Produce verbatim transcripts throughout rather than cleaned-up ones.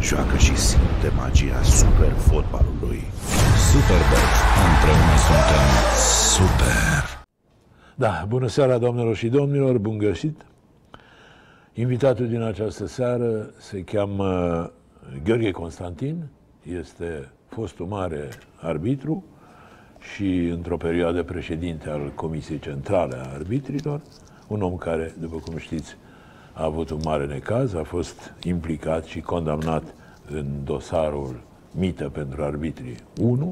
joacă și simte magia super fotbalului. Superbox. Împreună suntem super. Da, bună seara, doamnelor și domnilor, bun găsit. Invitatul din această seară se cheamă Gheorghe Constantin, este fostul mare arbitru și într-o perioadă președinte al Comisiei Centrale a Arbitrilor, un om care, după cum știți, a avut un mare necaz, a fost implicat și condamnat în dosarul Mită pentru Arbitrii unu.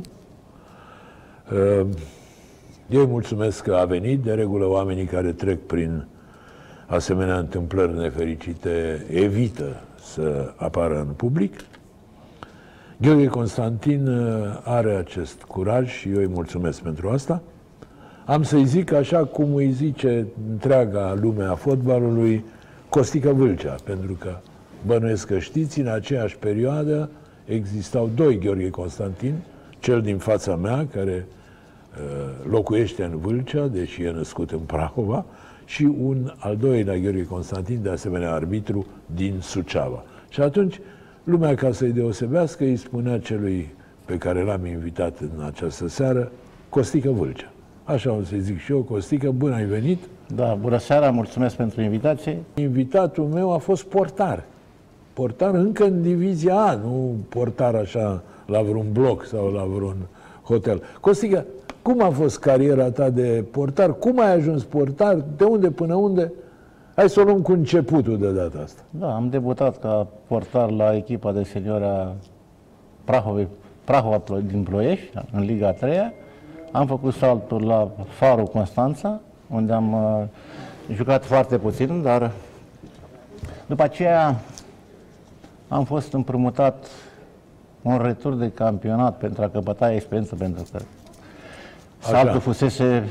Eu îi mulțumesc că a venit. De regulă, oamenii care trec prin asemenea întâmplări nefericite evită să apară în public. Gheorghe Constantin are acest curaj și eu îi mulțumesc pentru asta. Am să-i zic așa cum îi zice întreaga lume a fotbalului Costică Vâlcea, pentru că bănuiesc că știți, în aceeași perioadă existau doi Gheorghe Constantin, cel din fața mea, care uh, locuiește în Vâlcea, deși e născut în Prahova, și un al doilea Gheorghe Constantin, de asemenea arbitru, din Suceava. Și atunci, lumea, ca să-i deosebească, îi spunea celui pe care l-am invitat în această seară, Costică Vâlcea. Așa o să-i zic și eu, Costică, bun ai venit! Da, bună seara, mulțumesc pentru invitație. Invitatul meu a fost portar. Portar încă în divizia A, nu portar așa la vreun bloc sau la vreun hotel. Costică, cum a fost cariera ta de portar? Cum ai ajuns portar? De unde până unde? Hai să o luăm cu începutul de data asta. Da, am debutat ca portar la echipa de seniori a Prahova, Prahova din Ploiești, în Liga a treia. Am făcut saltul la Farul Constanța, unde am uh, jucat foarte puțin, dar după aceea am fost împrumutat un retur de campionat pentru a căpăta experiență, pentru că saltul fusese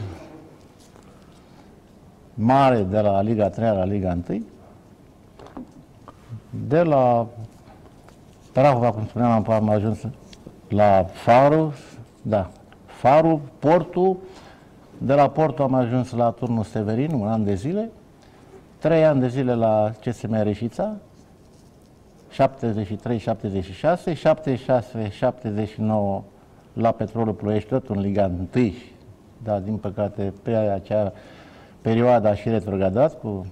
mare de la Liga a treia la Liga a unu. De la Prahova, cum spuneam, am ajuns la Farul, da, Farul, Portul. De la Portul am ajuns la Turnul Severin, un an de zile, trei ani de zile la C S M Reșița, șaptezeci și trei șaptezeci și șase, șaptezeci și șase șaptezeci și nouă la Petrolul Ploiești, tot în Liga unu, dar din păcate pe acea perioadă a și retrogradat cu,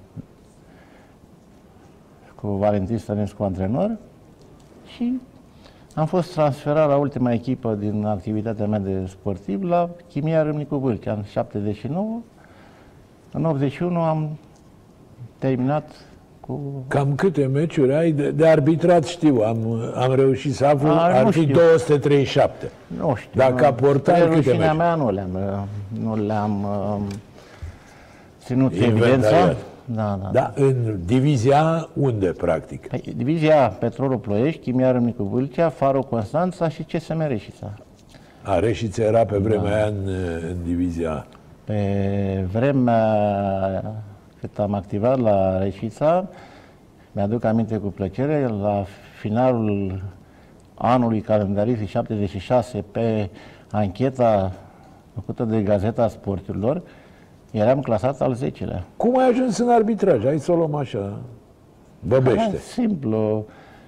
cu Valentin Stănescu antrenor și am fost transferat la ultima echipă din activitatea mea de sportiv, la Chimia Râmnicu Vâlcea, în șaptezeci și nouă. În optzeci și unu am terminat cu... Cam câte meciuri ai? De, de arbitrat știu, am, am reușit să aflu, A, ar fi știu. două sute treizeci și șapte. Nu știu. Dacă a portat câte meciuri? mea nu le-am nu le-am uh, ținut în evidență. Inventariat. Da, da. Da, în divizia unde, practic? Păi, divizia Petrolul Ploiești, Chimia Râmnicu Vâlcea, Farul Constanța și C S M Reșița. A, Reșița era pe vremea aia în, în divizia. Pe vremea cât am activat la Reșița, mi-aduc aminte cu plăcere, la finalul anului calendaristic șaptezeci și șase, pe ancheta făcută de Gazeta Sporturilor, eram clasat al zecelea. Cum ai ajuns în arbitraj? Hai să o luăm așa, băbește. Era simplu.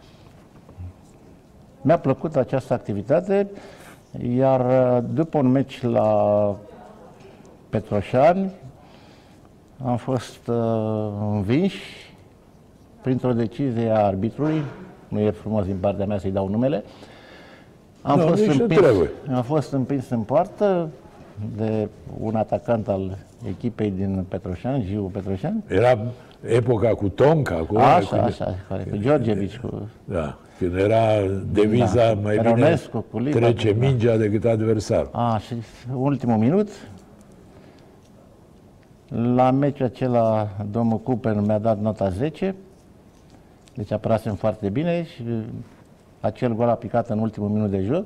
Mi-a plăcut această activitate, iar după un meci la Petroșani am fost uh, învinși printr-o decizie a arbitrului, nu e frumos din partea mea să-i dau numele, am, no, fost împins, nu am fost împins în poartă de un atacant al echipei din Petroșani, Giu Petroșani. Era epoca cu Tonca, cu... Așa, cu, așa, care, cu Georgevici, cu... Da, când era deviza, da, mai Peronescu, bine cu trece da. mingea decât adversarul. A, și ultimul minut, la meciul acela, domnul Cooper mi-a dat nota zece, deci apărasem foarte bine și acel gol a picat în ultimul minut de joc.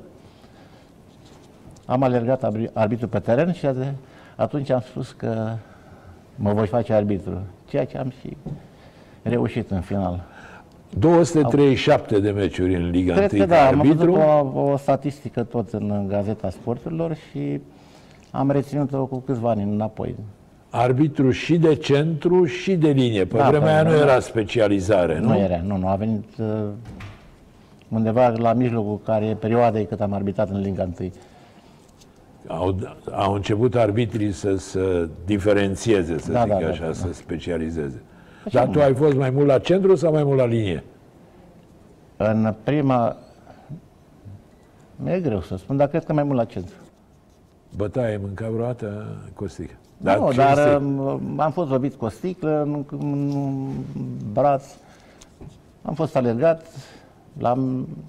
Am alergat arbitru pe teren și atunci am spus că mă voi face arbitru, ceea ce am și reușit în final. două sute treizeci și șapte de meciuri în Liga unu. Cred că da, am văzut o, o statistică tot în Gazeta Sporturilor și am reținut-o cu câțiva ani înapoi. Arbitru și de centru și de linie. Pe da, vremea aia nu da, era specializare, nu? Nu era, nu, nu. A venit uh, undeva la mijlocul care perioadei cât am arbitrat în Liga unu. Au, au început arbitrii să se diferențieze, să Da, zic da, da, așa, da, să specializeze. Așa Dar tu ai fost mai mult la centru sau mai mult la linie? În prima... Mi-e greu să spun, dar cred că mai mult la centru. Bătaie ai mâncat vreodată, Costică? Nu, ce dar este? um, am fost lovit cu o sticlă în, în braț, am fost alergat la,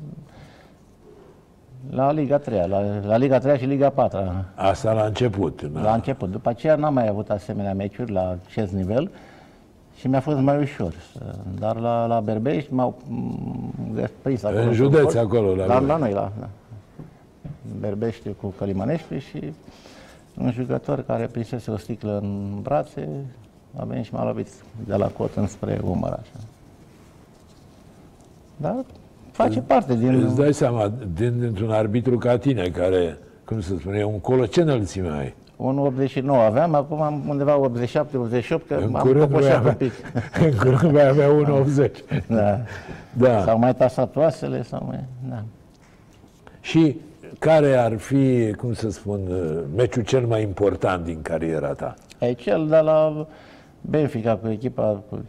la Liga a treia, la, la Liga a treia și Liga a patra. Asta la început. Da. La început. După aceea n-am mai avut asemenea meciuri la acest nivel și mi-a fost mai ușor. Dar la, la Berbești m-au m- prins acolo. În județ acolo, la La, voi. la noi, la, la Berbești cu Călimănești și un jucător care prinsese o sticlă în brațe a venit și m-a lovit de la cot înspre umăr, așa. Dar face parte din... Îți dai seama, din, dintr-un arbitru ca tine, care, cum să spune, un colo, ce înălțime ai? unu optzeci și nouă aveam, acum am undeva optzeci și șapte optzeci și opt, că În am curând vei popoșat avea, un pic. în curând vei avea unu optzeci. Da. Da. Sau mai tasat oasele, sau mai... Da. Și care ar fi, cum să spun, meciul cel mai important din cariera ta? E cel de la Benfica cu echipa cu...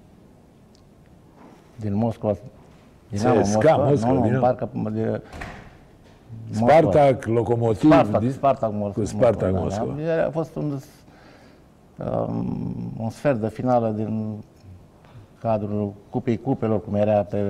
din Moscova. Dinamo C S K A, Moscova, Moscova, nu, nu, Dinamo. parcă de Spartak, Locomotiv, Spartak, din- Spartak Moscova. cu Spartak da, Moscova. da. A fost un, um, un sfert de finală din cadrul Cupei Cupelor, cum era pe...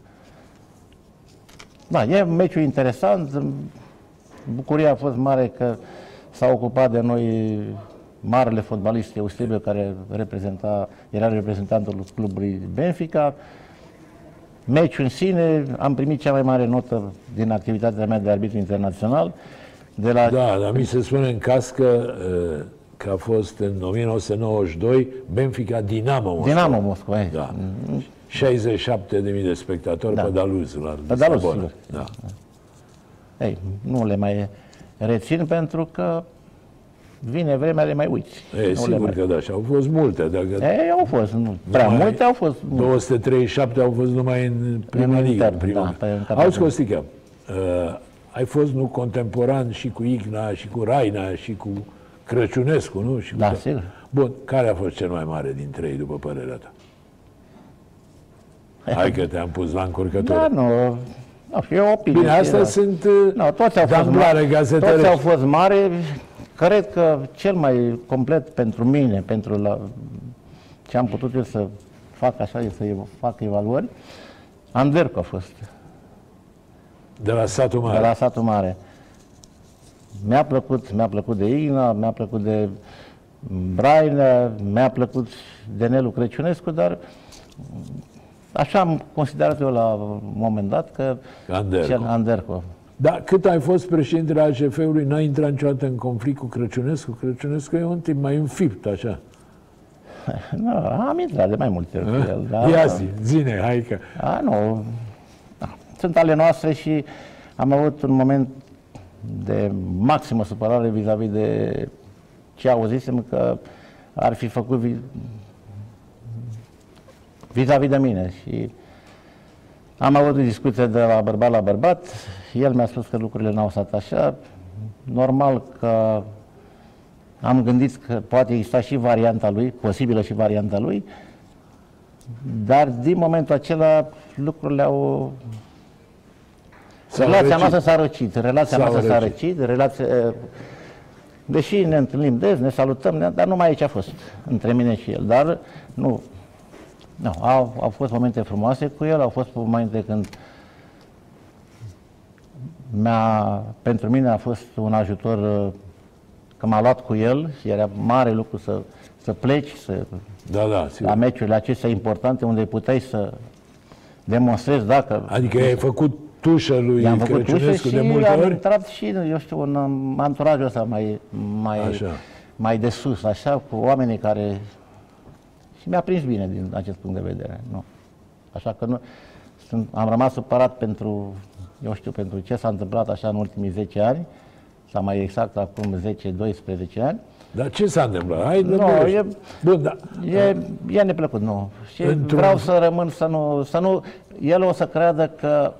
Da, e un meciul interesant. Bucuria a fost mare că s-a ocupat de noi marele fotbalist Eusebiu, care reprezenta, era reprezentantul clubului Benfica. Meciul în sine, am primit cea mai mare notă din activitatea mea de arbitru internațional. De la... Da, dar mi se spune în cască uh, că a fost în o mie nouă sute nouăzeci și doi Benfica Dinamo Moscova. Dinamo Moscova, e. Da. șaizeci și șapte de mii de spectatori Da. pe Daluz la Pe Daluz, Lisabona. sigur. Da. Ei, nu le mai rețin pentru că vine vremea, le mai uiți. E, Nu le sigur mai... că da, și au fost multe. Dacă Ei, au fost, nu prea numai multe, au fost. două sute treizeci și șapte au fost numai în prima În ligă. intern, În prima da, ligă. pe- în categorie. Auzi, Costică, uh, ai fost nu contemporan și cu Igna, și cu Raina, și cu Crăciunescu, nu? Și cu Da, tot. sigur. Bun, care a fost cel mai mare dintre ei, după părerea ta? Hai că te-am pus la încurcătură. Da, nu, nu, e o opinie. Bine, astea da. sunt uh, No, toți au fost damblare mari, gazetărești. toți au fost mari. Cred că cel mai complet pentru mine, pentru la, ce am putut eu să fac așa, să fac evaluări, Andercu a fost, De la satul de mare. la satul mare. Mi-a plăcut, mi-a plăcut de Igna, mi-a plăcut de Brainea, mi-a plăcut de Nelu Crăciunescu, dar așa am considerat eu la un moment dat că Andercu. cel Andercu. Dar cât ai fost președintele A C F-ului, n-ai intrat niciodată în conflict cu Crăciunescu? Crăciunescu e un tip mai înfipt, așa. Nu, am intrat de mai multe ori cu el. Da, Ia zi, zine, hai că... A, nu. Da. Sunt ale noastre și am avut un moment de maximă supărare vis-a-vis de ce auzisem că ar fi făcut vi- vis-a-vis de mine. Și am avut o discuție de la bărbat la bărbat. El mi-a spus că lucrurile n-au stat așa. Normal că am gândit că poate exista și varianta lui, posibilă și varianta lui, dar din momentul acela lucrurile au... S-au Relația răcit. noastră s-a răcit, relația S-au noastră s-a răcit. răcit, relația... Deși ne întâlnim des, ne salutăm, ne- dar numai aici a fost, între mine și el. Dar nu, nu au, au fost momente frumoase cu el, au fost momente când mi-a, pentru mine a fost un ajutor uh, că m-a luat cu el și era mare lucru să, să pleci să, Da, da, sigur. la meciurile acestea importante unde puteai să demonstrezi dacă... Adică ai făcut tușă lui I-am făcut ușă Crăciunescu și de multe am ori? intrat și, eu știu, în um, anturajul ăsta mai, mai, Așa. mai de sus, așa, cu oamenii care... Și mi-a prins bine din acest punct de vedere, nu. Așa că nu, sunt, am rămas supărat pentru, eu știu, pentru ce s-a întâmplat așa în ultimii zece ani, sau mai exact acum zece doisprezece ani. Dar ce s-a întâmplat? Hai, Nu, no, e- Bun, da. E, e neplăcut, nu. Și Într-un- vreau să rămân, să nu, să nu... El o să creadă că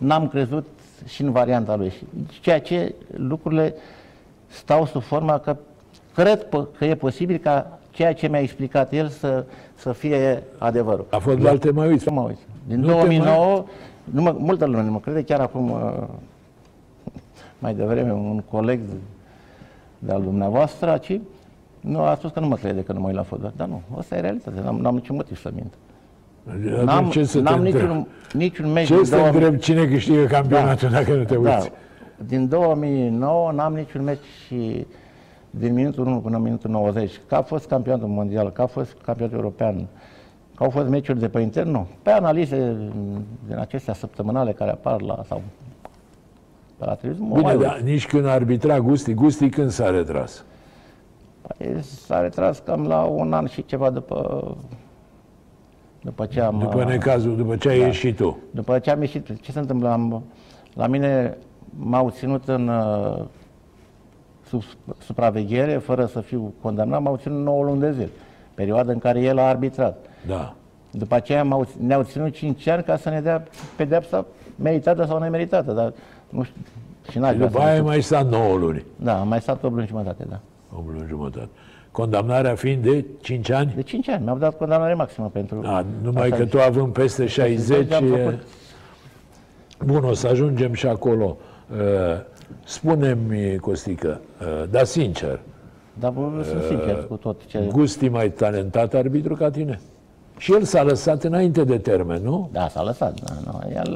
n-am crezut și în varianta lui. Ceea ce lucrurile stau sub forma că cred că e posibil ca ceea ce mi-a explicat el să, să fie adevărul. La fotbal te mai uiți? Mă uit. Din Nu două mii nouă, mai... nu mă, multă lume nu mă crede, chiar acum, mai devreme, un coleg de-al dumneavoastră, aici, nu a spus că nu mă crede că nu mă uit la fotbal. Dar nu, asta e realitate, n-am, n-am niciun motiv să mint. N-am, ce să n-am te niciun, niciun meci. Ce să te întreb cine câștigă campionatul da, dacă nu te uiți? Da. Din două mii nouă n-am niciun meci și din minutul unu până minutul nouăzeci. Că a fost campionatul mondial, că a fost campionatul european, că au fost meciuri de pe intern, nu. Pe analize din acestea săptămânale care apar la, sau pe la televiziune. Bine, dar nici când arbitra Gusti, Gusti când s-a retras? Păi, s-a retras cam la un an și ceva după, după ce am... După necazul, după ce ai da. ieșit tu. După ce am ieșit, ce se întâmplă? Am, la mine m-au ținut în uh, sub supraveghere, fără să fiu condamnat, m-au ținut nouă luni de zile, perioada în care el a arbitrat. Da. După aceea ne-au ținut cinci ani ca să ne dea pedeapsa meritată sau nemeritată, dar nu știu. Și, și după aia ai mai stat nouă luni. Da, am mai stat opt luni jumătate, da. opt luni jumătate. Condamnarea fiind de cinci ani? De cinci ani. Mi-au dat condamnare maximă pentru... A, numai că tu având peste șaizeci... Bun, o să ajungem și acolo. Spune-mi, Costică, dar sincer... Da, bă, sunt sincer cu tot ce... Gusti mai talentat arbitru ca tine? Și el s-a lăsat înainte de termen, nu? Da, s-a lăsat. Da, nu. El...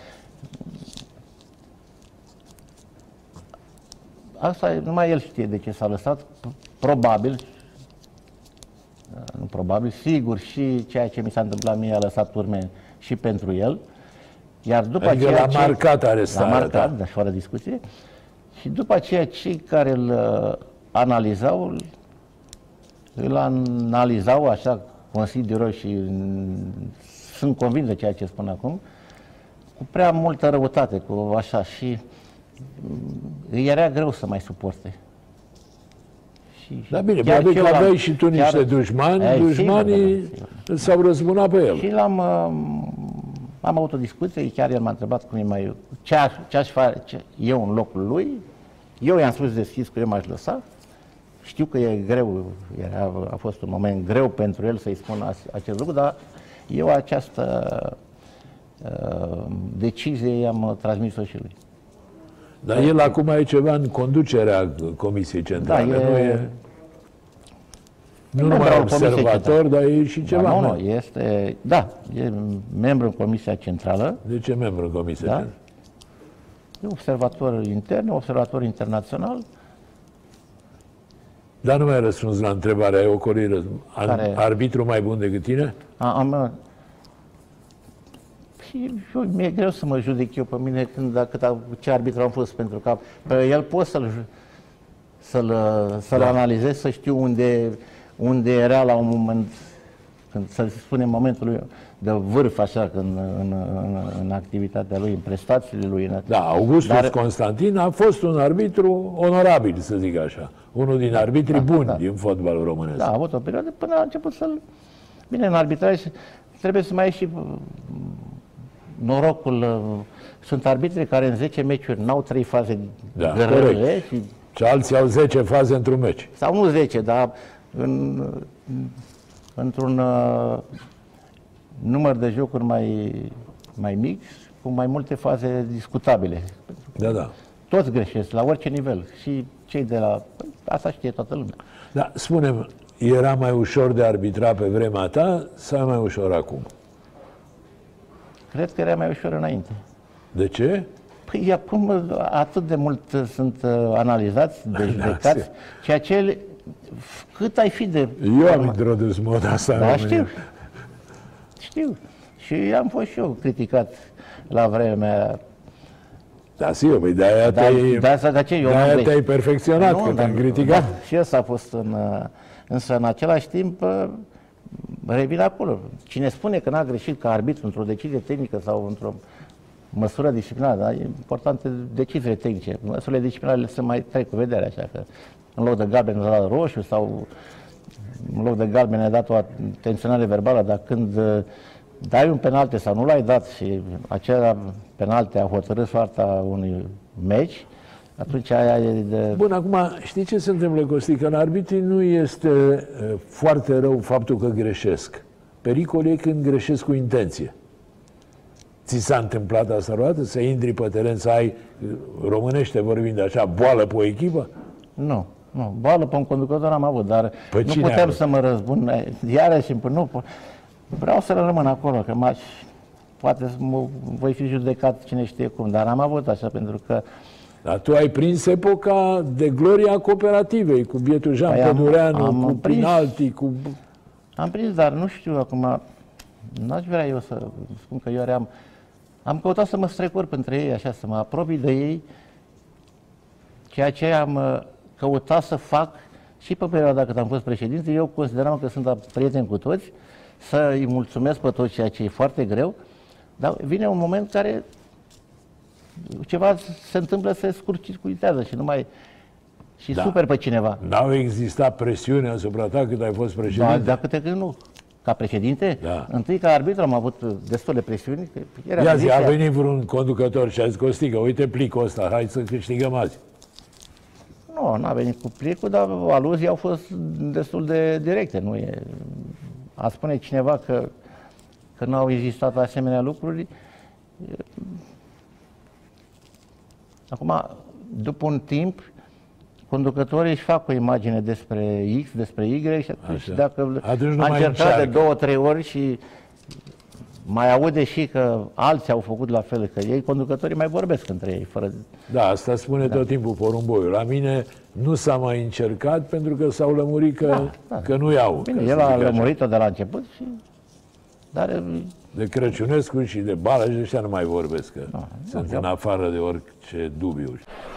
Asta numai el știe de ce s-a lăsat. Probabil, nu probabil, sigur, și ceea ce mi s-a întâmplat mie a lăsat urme și pentru el. Iar după adică aceea... l-a marcat arestarea. L-a marcat, dar fără discuție. Și după aceea cei care îl uh, analizau, îl analizau așa, consider eu și sunt convins de ceea ce spun acum, cu prea multă răutate, cu așa, și îi era greu să mai suporte. Și, da, bine, probabil că aveai și tu niște chiar, dușmani, ai, dușmanii s-au răzbunat pe el. Și l-am, am avut o discuție, chiar el m-a întrebat cum e mai, ce, aș, ce aș face eu în locul lui. Eu i-am spus deschis că eu m-aș lăsa. Știu că e greu, era, a fost un moment greu pentru el să-i spun acest lucru, dar eu această uh, decizie i-am transmis-o și lui. Dar el acum e ceva în conducerea Comisiei Centrale, da, e... nu e... Nu numai observator, dar e și ceva. Da, nu, nu, este, da, e membru în Comisia Centrală. De ce membru în Comisia da? Centrală? E observator intern, observator internațional. Dar nu mai ai răspuns la întrebarea, ai ocolit Care... arbitru mai bun decât tine? A, am... Și mi-e greu să mă judec eu pe mine când, cât, ce arbitru am fost, pentru că pe el pot să-l să-l, să-l da. analizez, să știu unde, unde era la un moment, când, să spunem, momentul de vârf, așa, în, în, în, în activitatea lui, în prestațiile lui. Da, Augustus Dar... Constantin a fost un arbitru onorabil, să zic așa. Unul din arbitrii da, buni da. din fotbalul românesc. Da, a avut o perioadă până a început să-l... Bine, în arbitraj trebuie să mai ai și norocul. Sunt arbitri care în zece meciuri n-au trei faze da, grele. Și... și alții au zece faze într-un meci. Sau nu zece, dar în, într-un uh, număr de jocuri mai, mai mic, cu mai multe faze discutabile. Da, da. Toți greșesc, la orice nivel. Și cei de la... Asta știe toată lumea. Da, spune-mi, era mai ușor de arbitra pe vremea ta sau mai ușor acum? Cred că era mai ușor înainte. De ce? Păi acum atât de mult sunt analizați, de judecați, ceea ce... Cât ai fi de... Eu am introdus moda asta. Da, știu. Știu. Și am fost și eu criticat la vremea... Da, sigur, păi de-aia da, te-ai da, da, ce, de te perfecționat nu, când da, te-am criticat. Da, și ăsta a fost în... Însă, în același timp, revin acolo. Cine spune că n-a greșit ca arbitru într-o decizie tehnică sau într-o măsură disciplinară, da? E importante deciziile tehnice. Măsurile disciplinare se mai trec cu vedere, așa că în loc de galben a dat roșu sau în loc de galben a dat o atenționare verbală, dar când dai un penalte sau nu l-ai dat și acela penalte a hotărât soarta unui meci, atunci aia e de... Bun, acum, știi ce se întâmplă, Costi? Că în arbitrii nu este uh, foarte rău faptul că greșesc. Pericolul e când greșesc cu intenție. Ți s-a întâmplat asta vreodată? Să intri pe teren, să ai, românește vorbind așa, boală pe o echipă? Nu, nu. Boală pe un conducător am avut, dar Păi nu putem să mă răzbun. Iarăși, nu, vreau să rămân acolo, că m-aș, poate mă, voi fi judecat cine știe cum, dar am avut așa, pentru că... Dar tu ai prins epoca de gloria cooperativei, cu bietul Jean păi Pădureanu, am, am cu prins, penalti, cu... Am prins, dar nu știu acum, n-aș vrea eu să spun că eu eram... Am căutat să mă strecur între ei, așa, să mă apropii de ei, ceea ce am căutat să fac și pe perioada cât am fost președinte. Eu consideram că sunt prieten cu toți, să îi mulțumesc pe toți, ceea ce e foarte greu, dar vine un moment care ceva se întâmplă, se scurcircuitează și nu mai... și da. super pe cineva. N-au existat presiuni asupra ta cât ai fost președinte? Da, dar câte când nu. Ca președinte, da. Întâi ca arbitru am avut destule presiuni. Era Ia zi, a venit vreun conducător și a zis, Costică, uite plicul ăsta, hai să câștigăm azi. Nu, n-a venit cu plicul, dar aluzii au fost destul de directe. Nu e... A spune cineva că, că nu au existat asemenea lucruri. Acum, după un timp, conducătorii își fac o imagine despre X, despre Y și atunci, dacă atunci a încercat de două, trei ori și mai aude și că alții au făcut la fel, că ei, conducătorii, mai vorbesc între ei. Fără... Da, asta spune da. tot timpul porumboiul. La mine nu s-a mai încercat pentru că s-au lămurit că, da, da. că nu iau. Bine, el a lămurit-o de la început și... Dar... De Crăciunescu și de Bală și ăștia nu mai vorbesc, că da, sunt da, în afară de orice dubiu.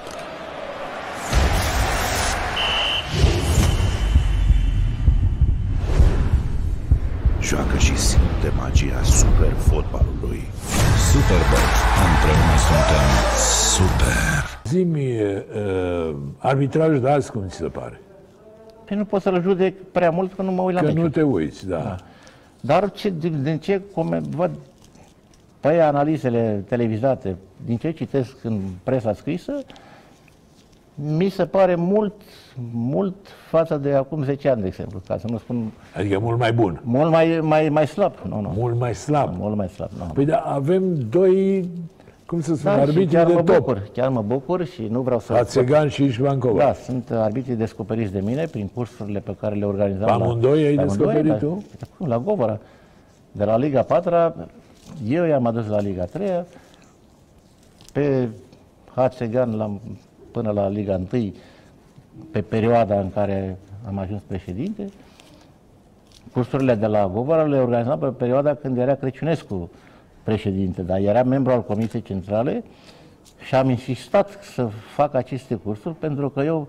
Joacă și simte magia super fotbalului. Superbox. Împreună suntem super. Zi-mi, uh, arbitrajul de azi cum ți se pare? Păi nu pot să-l judec prea mult că nu mă uit la Că meciul. nu te uiți, da. da. Dar ce, din, din ce văd pe analizele televizate, din ce citesc în presa scrisă, mi se pare mult, mult față de acum zece ani, de exemplu, ca să nu spun... Adică mult mai bun. Mult mai, mai, mai slab. Nu, nu. Mult mai slab. Mult mai slab, nu. Păi da, avem doi, cum să spun, da, arbitri chiar de mă top. Bucur, chiar mă bucur și nu vreau să... Hațegan și Ișvancova. Da, sunt arbitrii descoperiți de mine prin cursurile pe care le organizam. Amândoi ai descoperit tu? La Govora. De la Liga patra, eu i-am adus la Liga treia, pe Hațegan la, până la Liga unu, pe perioada în care am ajuns președinte. Cursurile de la Govora le organizam pe perioada când era Crăciunescu președinte, dar era membru al Comisiei Centrale și am insistat să fac aceste cursuri pentru că eu,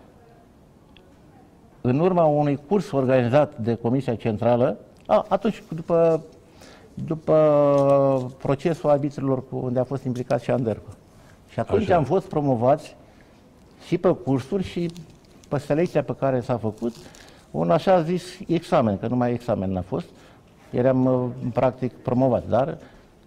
în urma unui curs organizat de Comisia Centrală, a, atunci după, după procesul arbitrilor unde a fost implicat și Andercu. Și atunci Așa. am fost promovați și pe cursuri și pe selecția pe care s-a făcut un așa zis examen, că numai examen n-a fost. Eram practic promovați, dar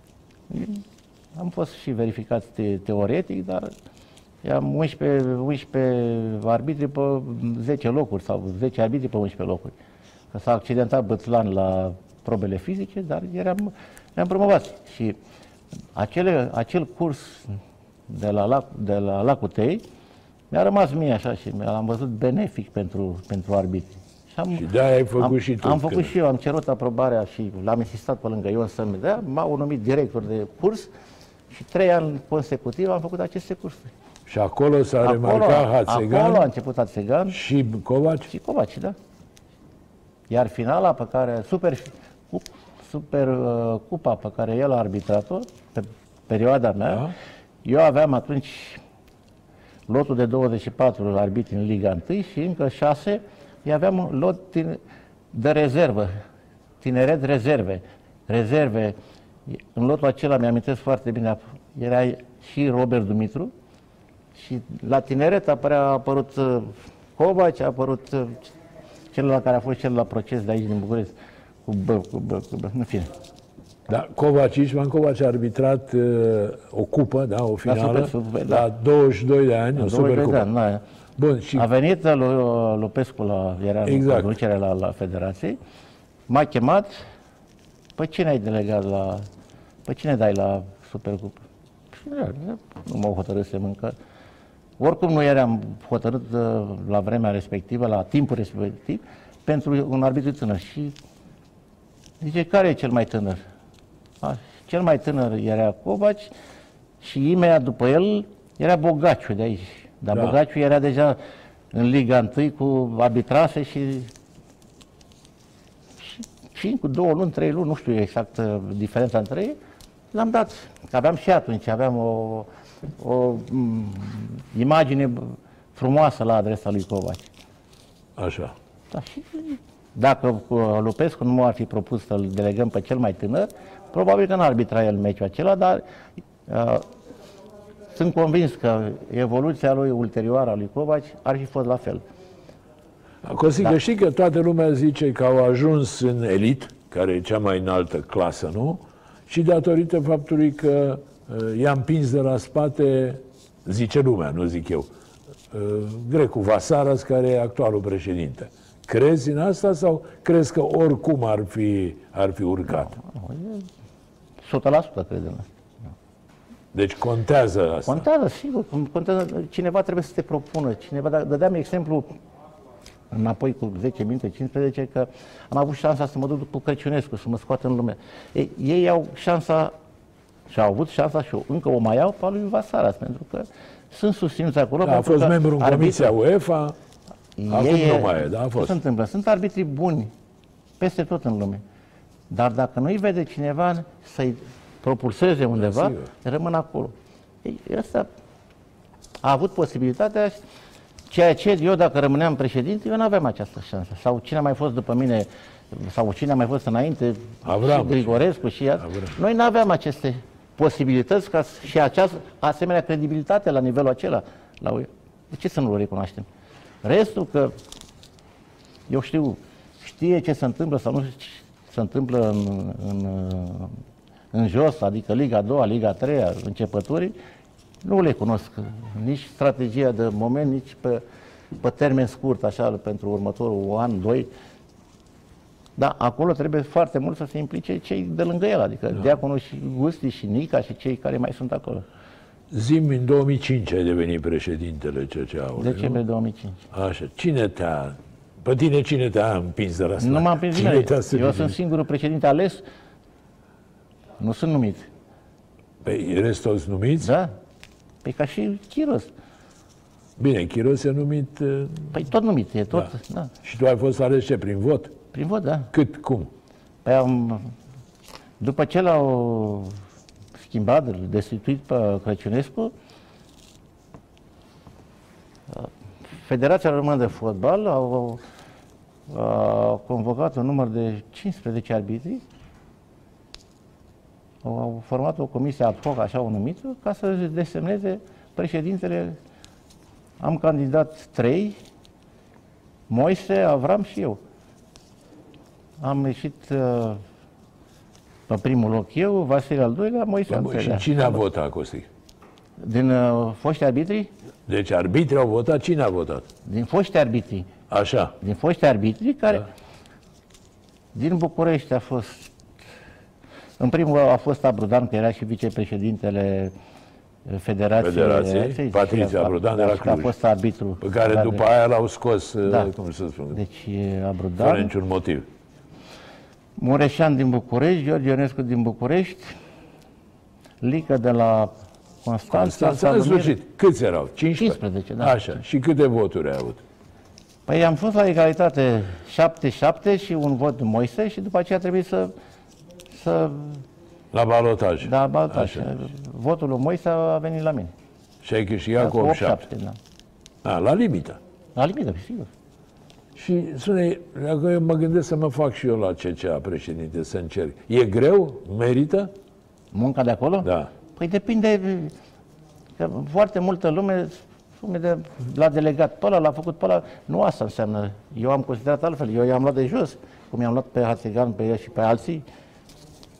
am fost și verificat te teoretic, dar am unsprezece, unsprezece arbitri pe zece locuri sau zece arbitri pe unsprezece locuri. Că s-a accidentat Bățlan la probele fizice, dar eram, eram promovați. Și acele, acel curs de la, lac, de la Lacul Tei mi-a rămas mie așa și l-am văzut benefic pentru, pentru arbitri. Și, am, și de-aia ai făcut am, și tu. Am făcut când... și eu, am cerut aprobarea și l-am insistat pe lângă Ion să-mi dea, m-au numit director de curs și trei ani consecutiv am făcut aceste cursuri. Și acolo s-a remarcat Hațegan. Acolo a început Hațegan. Și Covaci. Și Covaci, da. Iar finala pe care, super, super uh, cupa pe care el a arbitrat-o, pe perioada mea, da. Eu aveam atunci lotul de douăzeci și patru arbitri în Liga unu și încă șase, eu aveam un lot de rezervă, tineret rezerve. Rezerve, în lotul acela mi-amintesc foarte bine, era și Robert Dumitru și la tineret apărea, a apărut Covaci, a apărut celălalt care a fost cel la proces de aici din București, cu B, cu B, cu B, în fine. Da, Covaci, Ișvan Covaci a arbitrat uh, o cupă, da, o finală, super, super, la da. douăzeci și doi de ani, o douăzeci și doi de supercupă. ani, da. Bun, și A venit lui Lupescu, la, era în Exact. conducere la, la Federație, m-a chemat, păi cine ai delegat la, păi cine dai la Supercupă? Nu mă hotărâsem încă. Oricum nu eram hotărât la vremea respectivă, la timpul respectiv, pentru un arbitru tânăr. Și zice, care e cel mai tânăr? A, cel mai tânăr era Covaci și imediat după el era Bogaciu de aici. Dar Da. Bogaciu era deja în Liga unu cu arbitrase și, și, și cu două luni, trei luni, nu știu exact uh, diferența între ei, l-am dat. Că aveam și atunci, aveam o, o m, imagine frumoasă la adresa lui Covaci. așa. Da, și dacă Lupescu nu ar fi propus să-l delegăm pe cel mai tânăr, probabil că n-ar arbitra el meciul acela, dar uh, sunt convins că evoluția lui ulterioară a lui Covaci ar fi fost la fel. Cosică, Da. știi că toată lumea zice că au ajuns în elit, care e cea mai înaltă clasă, nu? Și datorită faptului că uh, i-a împins de la spate, zice lumea, nu zic eu, uh, Grecu Vasaras, care e actualul președinte. Crezi în asta sau crezi că oricum ar fi, ar fi urcat? o sută la sută cred în asta. Deci contează asta. Contează, sigur, contează. Cineva trebuie să te propună. Cineva, dar dădeam exemplu înapoi cu zece minute, cincisprezece, că am avut șansa să mă duc cu Crăciunescu, să mă scoată în lume. Ei, ei au șansa, și au avut șansa și încă o mai au pe a lui Vasaras, pentru că sunt susținuți acolo. Da, a fost membru în arbitru- Comisia UEFA, acum Ei, nu mai e, da, a ce fost. se întâmplă? Sunt arbitri buni peste tot în lume. Dar dacă nu-i vede cineva să-i propulseze undeva, sigur. rămân acolo. Ei, ăsta a avut posibilitatea, ceea ce eu, dacă rămâneam președinte, eu nu aveam această șansă. Sau cine a mai fost după mine, sau cine a mai fost înainte, Avram. și Grigorescu și ea. Avram. Noi nu aveam aceste posibilități ca să- și această asemenea credibilitate la nivelul acela. La U E. De ce să nu-l recunoaștem? Restul că, eu știu, știe ce se întâmplă sau nu se întâmplă în, în, în jos, adică Liga a doua, Liga a treia, începătorii, nu le cunosc nici strategia de moment, nici pe, pe termen scurt, așa, pentru următorul an, doi. Dar acolo trebuie foarte mult să se implice cei de lângă el, adică da. Diaconul și Gusti și Nica și cei care mai sunt acolo. Zi-mi, în două mii cinci ai devenit președintele C C A-ului, Decembrie nu? două mii cinci. Așa. Cine te-a... Pe tine cine te-a împins de la spate? Nu m-am prins Cine nimeni. te-a Eu stabilit? sunt singurul președinte ales. Nu sunt numit. Păi, restul toți numiți? Da? Păi ca și Chiros. Bine, Chiros e numit... uh, Păi tot numit, e tot. Da. Da. Și tu ai fost ales ce, prin vot? Prin vot, da. Cât, cum? Păi am, după ce l-au schimbat, îl destituit pe Crăciunescu, Federația Română de Fotbal au, a convocat un număr de cincisprezece arbitri, au format o comisie ad hoc, așa o numită, ca să desemneze președintele. Am candidat trei, Moise, Avram și eu. Am ieșit uh, pe primul loc eu, Vasile al doilea, Moise al Bă, și treilea. cine a votat, Costi? Din uh, foști arbitri? Deci arbitrii au votat, cine a votat? Din foști arbitri. Așa. Din foști arbitri care... Da. Din București a fost... În primul rând a fost Abrudan, că era și vicepreședintele Federației. Federației, Patricia Abrudan de la A Cluj. fost arbitru. Pe care Da, după aia l-au scos, Da. cum să spun, Deci fără Abrudan, niciun motiv. Mureșan din București, George Ionescu din București, Lică de la Constanța, Constanța, în Salomir. sfârșit, câți erau? cincisprezece? cincisprezece, da. Așa. Și câte voturi ai avut? Păi am fost la egalitate șapte șapte și un vot Moise și după aceea trebuie să, să La balotaj. da, baltaj. Așa. Votul lui Moise a venit la mine. Și ai câștigat cu opt șapte. da. A, la limită. La limită, sigur. Și spune, dacă eu mă gândesc să mă fac și eu la C C A președinte, să încerc. E greu? Merită? Munca de acolo? Da. Păi depinde, că foarte multă lume spune de, l-a delegat pe ăla, l-a făcut pe ăla. Nu asta înseamnă. Eu am considerat altfel. Eu i-am luat de jos, cum i-am luat pe Hațegan, pe el și pe alții.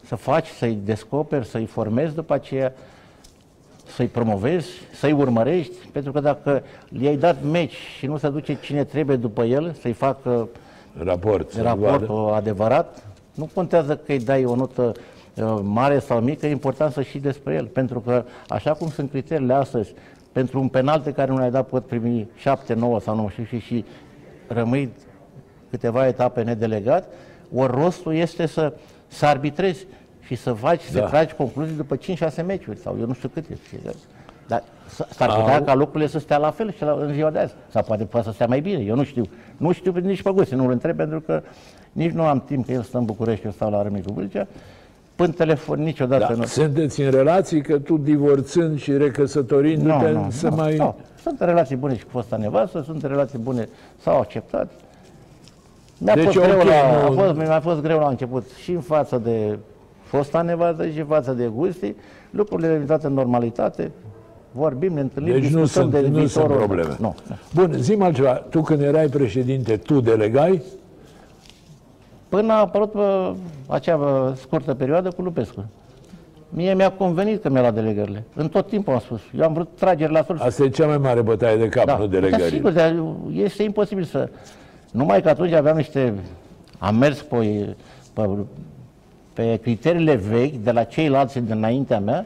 să faci, să-i descoperi, să-i formezi după aceea, să-i promovezi, să-i urmărești, pentru că dacă i-ai dat meci și nu se duce cine trebuie după el, să-i facă raport, raportul adevărat, nu contează că îi dai o notă uh, mare sau mică, e important să știi despre el, pentru că așa cum sunt criteriile astăzi, pentru un penalti care nu l-ai dat pot primi șapte, nouă sau nu știu și, și rămâi câteva etape nedelegat, ori rostul este să, să arbitrezi și să faci, da. să tragi concluzii după cinci șase meciuri sau eu nu știu câte. Dar s-ar putea ca lucrurile să stea la fel și la, în ziua de azi. Sau poate poate să stea mai bine, eu nu știu. Nu știu nici pe Gusi, nu-l întreb pentru că nici nu am timp, că el stă în București, eu stau la Râmnicu Vâlcea. Până telefon niciodată da. nu. Sunteți în relații că tu divorțând și recăsătorindu-te no, no, să no, mai... No. Sunt în relații bune și cu fosta nevastă, sunt în relații bune, s-au acceptat. Mi-a deci, fost, okay, greu la, nu... a fost, mi-a fost greu la început și în față de fosta nevastă și în față de Gusti. Lucrurile au intrat în normalitate, vorbim, ne întâlnim, deci discutăm nu sunt, de nu viitorul. sunt probleme. Nu. Bun, zi-mi altceva. Tu când erai președinte, tu delegai? Până a apărut uh, acea uh, scurtă perioadă cu Lupescu. Mie mi-a convenit că mi-a luat delegările. În tot timpul am spus. Eu am vrut trageri la sus. Asta e cea mai mare bătaie de cap, da. nu delegările. Da, sigur, dar este imposibil să... Numai că atunci aveam niște... Am mers pe, pe, pe criteriile vechi de la ceilalți dinaintea mea.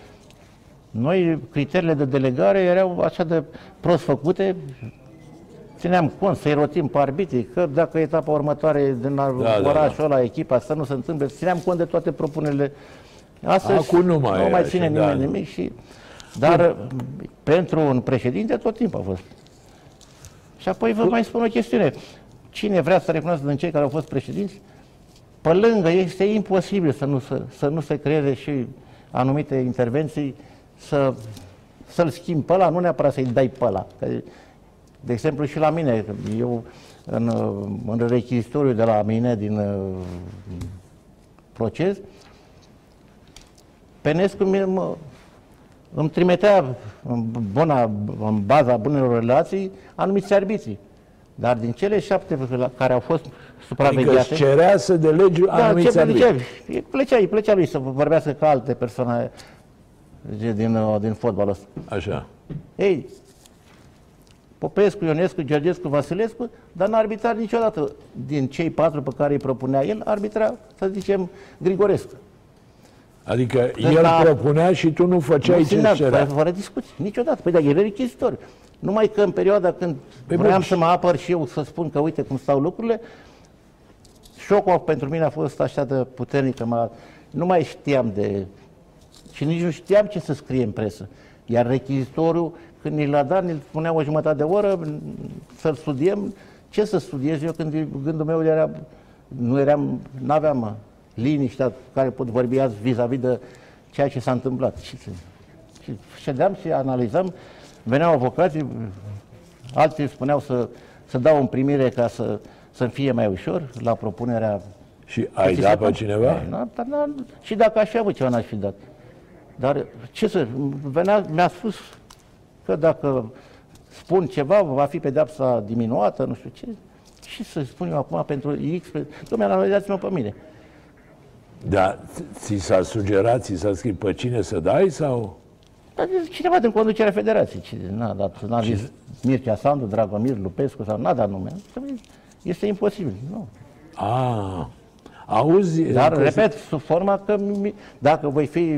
Noi, criteriile de delegare erau așa de prost făcute. Țineam cont să-i rotim pe arbitrii, că dacă etapa următoare din da, orașul ăla, da, da. echipa, să nu se întâmple, țineam cont de toate propunerile. Astăzi Acum nu mai, nu mai ține nimeni da. nimic. Și, dar Bun. pentru un președinte tot timpul a fost. Și apoi vă mai spun o chestiune. Cine vrea să recunoască din cei care au fost președinți, pe lângă este imposibil să nu, să, să nu se creeze și anumite intervenții, să, să-l schimbi pe ăla, nu neapărat să-i dai pe ăla. De exemplu, și la mine, eu în, în rechizitoriu de la mine din uh, proces, Penescu mă, îmi trimitea în, buna, în baza bunelor relații anumiți arbitrii. Dar din cele șapte care au fost supravegheate... Adică cerea să delegi da, anumiți arbitri. Îi plăcea, îi plăcea lui să vorbească ca alte persoane din, din fotbalul ăsta. Așa. Ei, Popescu, Ionescu, Georgescu, Vasilescu, dar n-a arbitrat niciodată din cei patru pe care îi propunea el, arbitra, să zicem, Grigorescu. Adică el da, propunea și tu nu făceai ce cerea. Fără discuții, niciodată. Păi da, e rechizitoriu. Numai că în perioada când păi vreau să mă apăr și eu să spun că uite cum stau lucrurile, șocul pentru mine a fost așa de puternic că mă, nu mai știam de... și nici nu știam ce să scrie în presă. Iar rechizitoriul, când ni l-a dat, ne spunea o jumătate de oră să-l studiem. Ce să studiez eu când gândul meu era... Nu eram... N-aveam liniștea care pot vorbi azi vis-a-vis de ceea ce s-a întâmplat. Și, și ședeam și analizam. Veneau avocații, alții spuneau să, să dau în primire ca să, să-mi fie mai ușor la propunerea... Și ai dat pe cineva? Na, dar, na, și dacă aș fi avut ceva, n-aș fi dat. Dar ce să... Venea, mi-a spus că dacă spun ceva, va fi pedeapsa diminuată, nu știu ce. Și să spun eu acum pentru X... Dom'le, analizați-mă pe mine. Da, ți s-a sugerat, ți s-a scris pe cine să dai sau... Dar cineva din conducerea federației. N-a dat, n-a zis Mircea Sandu, Dragomir, Lupescu sau n-a dat nume. Este imposibil, nu. Ah, auzi... Dar, repet, sub forma că dacă voi fi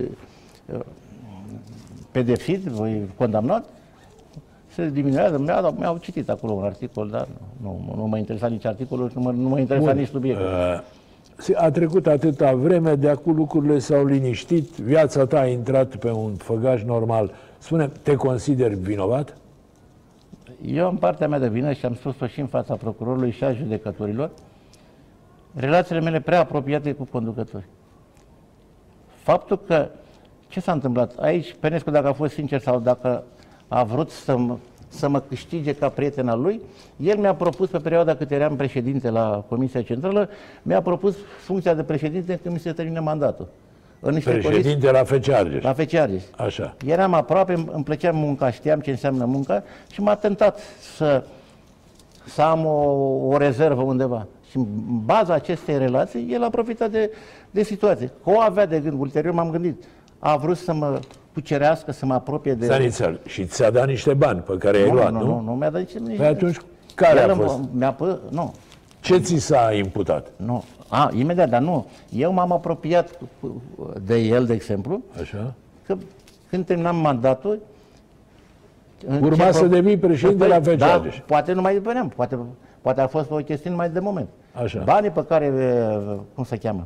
pedepsit, voi condamnat, se diminuează. Mi-au, mi-au citit acolo un articol, dar nu, nu, nu mă interesa nici articolul, nu mă, nu mă interesa Bun. nici subiectul. Uh... A trecut atâta vreme, de acum lucrurile s-au liniștit, viața ta a intrat pe un făgaș normal. Spune, te consideri vinovat? Eu am partea mea de vină și am spus-o și în fața procurorului și a judecătorilor, relațiile mele prea apropiate cu conducători. Faptul că, ce s-a întâmplat? Aici, Penescu, dacă a fost sincer sau dacă a vrut să mă, să mă câștige ca prieten al lui, el mi-a propus, pe perioada cât eram președinte la Comisia Centrală, mi-a propus funcția de președinte când mi se termină mandatul. În președinte condiții, la F C Argeș. La F C Argeș. Așa. Eram aproape, îmi plăcea munca, știam ce înseamnă munca și m-a tentat să, să am o, o rezervă undeva. Și în baza acestei relații, el a profitat de, de situație. Că o avea de gând, ulterior m-am gândit, a vrut să mă cucerească, să mă apropie de... Stanițel, și ți-a dat niște bani pe care ai luat, nu? Nu, nu, nu mi-a dat nici... nici Păi atunci, care el a fost? Mi-a pă... Nu. Ce ți s-a imputat? Nu. A, imediat, dar nu. Eu m-am apropiat de el, de exemplu, Așa? că când terminam mandatul... Urma să devii președinte la F C Da, Argeș. poate nu mai deveneam, poate, poate a fost o chestiune mai de moment. Așa. Banii pe care, cum se cheamă,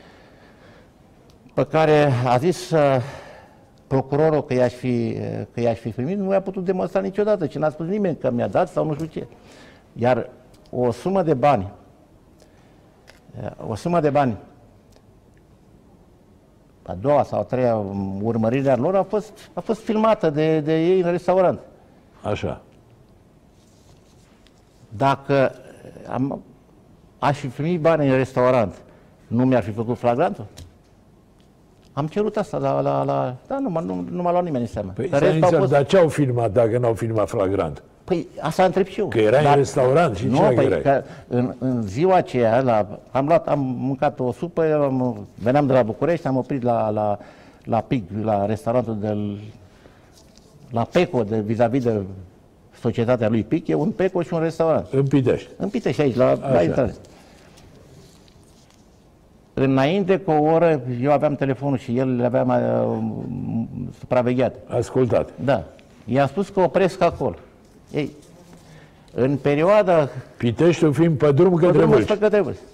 pe care a zis uh, procurorul că i-aș fi, că i-aș fi primit, nu i-a putut demonstra niciodată, ce n-a spus nimeni că mi-a dat sau nu știu ce. Iar o sumă de bani, o sumă de bani, a doua sau a treia urmărire a lor a fost, a fost filmată de, de ei în restaurant. Așa. Dacă am, aș fi primit bani în restaurant, nu mi-ar fi făcut flagrantul? Am cerut asta la... la, la da, nu, nu, nu m-a luat nimeni în seamă. Păi, Restul fost... dar ce au filmat dacă n-au filmat flagrant? Păi asta întreb și eu. Că erai Dar, în restaurant și nu, ce păi, erai? Că în, în ziua aceea, la, am, luat, am mâncat o supă, am, veneam de la București, am oprit la, la, la P I C, la restaurantul de la Peco, de vis-a-vis de societatea lui P I C, e un Peco și un restaurant. În Pitești. În Pitești, aici, la, la intrare. Înainte cu o oră, eu aveam telefonul și el le aveam uh, supravegheat. Ascultat. Da. I-am spus că opresc acolo. Ei, în perioada... Piteștiul fiind pe drum către Vâlci. Pe către Vâlci.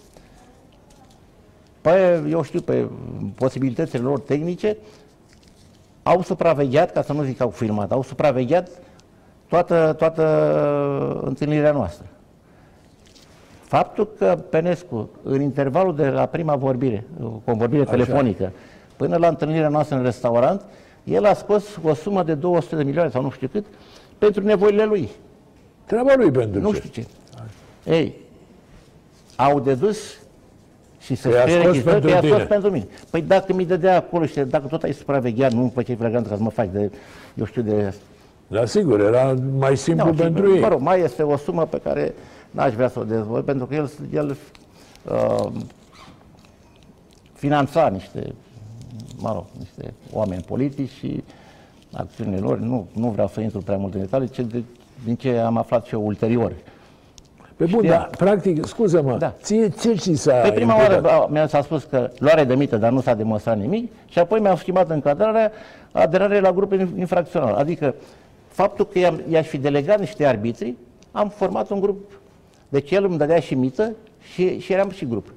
Păi, eu știu, pe posibilitățile lor tehnice, au supravegheat, ca să nu zic că au filmat, au supravegheat toată, toată întâlnirea noastră. Faptul că Penescu, în intervalul de la prima vorbire, convorbire Așa. telefonică, până la întâlnirea noastră în restaurant, el a scos o sumă de două sute de milioane sau nu știu cât, pentru nevoile lui. Treaba lui pentru Nu ce? știu ce. Ei, au dedus și să Că i-a fie scos registrări că pentru i-a scos tine. pentru mine. Păi dacă mi dădea acolo și dacă tot ai supravegheat, nu-mi făceai flagrant ca să mă faci de, eu știu, de... Da, sigur, era mai simplu No, pentru și, ei. Mă rog, mai este o sumă pe care n-aș vrea să o dezvolt, pentru că el, el uh, finanța niște, mă rog, niște oameni politici și acțiunile lor, nu, nu vreau să intru prea mult în detalii, ce de, din ce am aflat și eu ulterior. Pe bun, Știa. dar, practic, scuză-mă, Da. ție ce ți s-a Pe prima imputat? oară mi-a s-a spus că luare de mită, dar nu s-a demonstrat nimic, și apoi mi-au schimbat încadrarea, aderare la grupul infracțional. Adică faptul că i-am, i-aș fi delegat niște arbitri, am format un grup. Deci el îmi dădea și mită și, și eram și grup.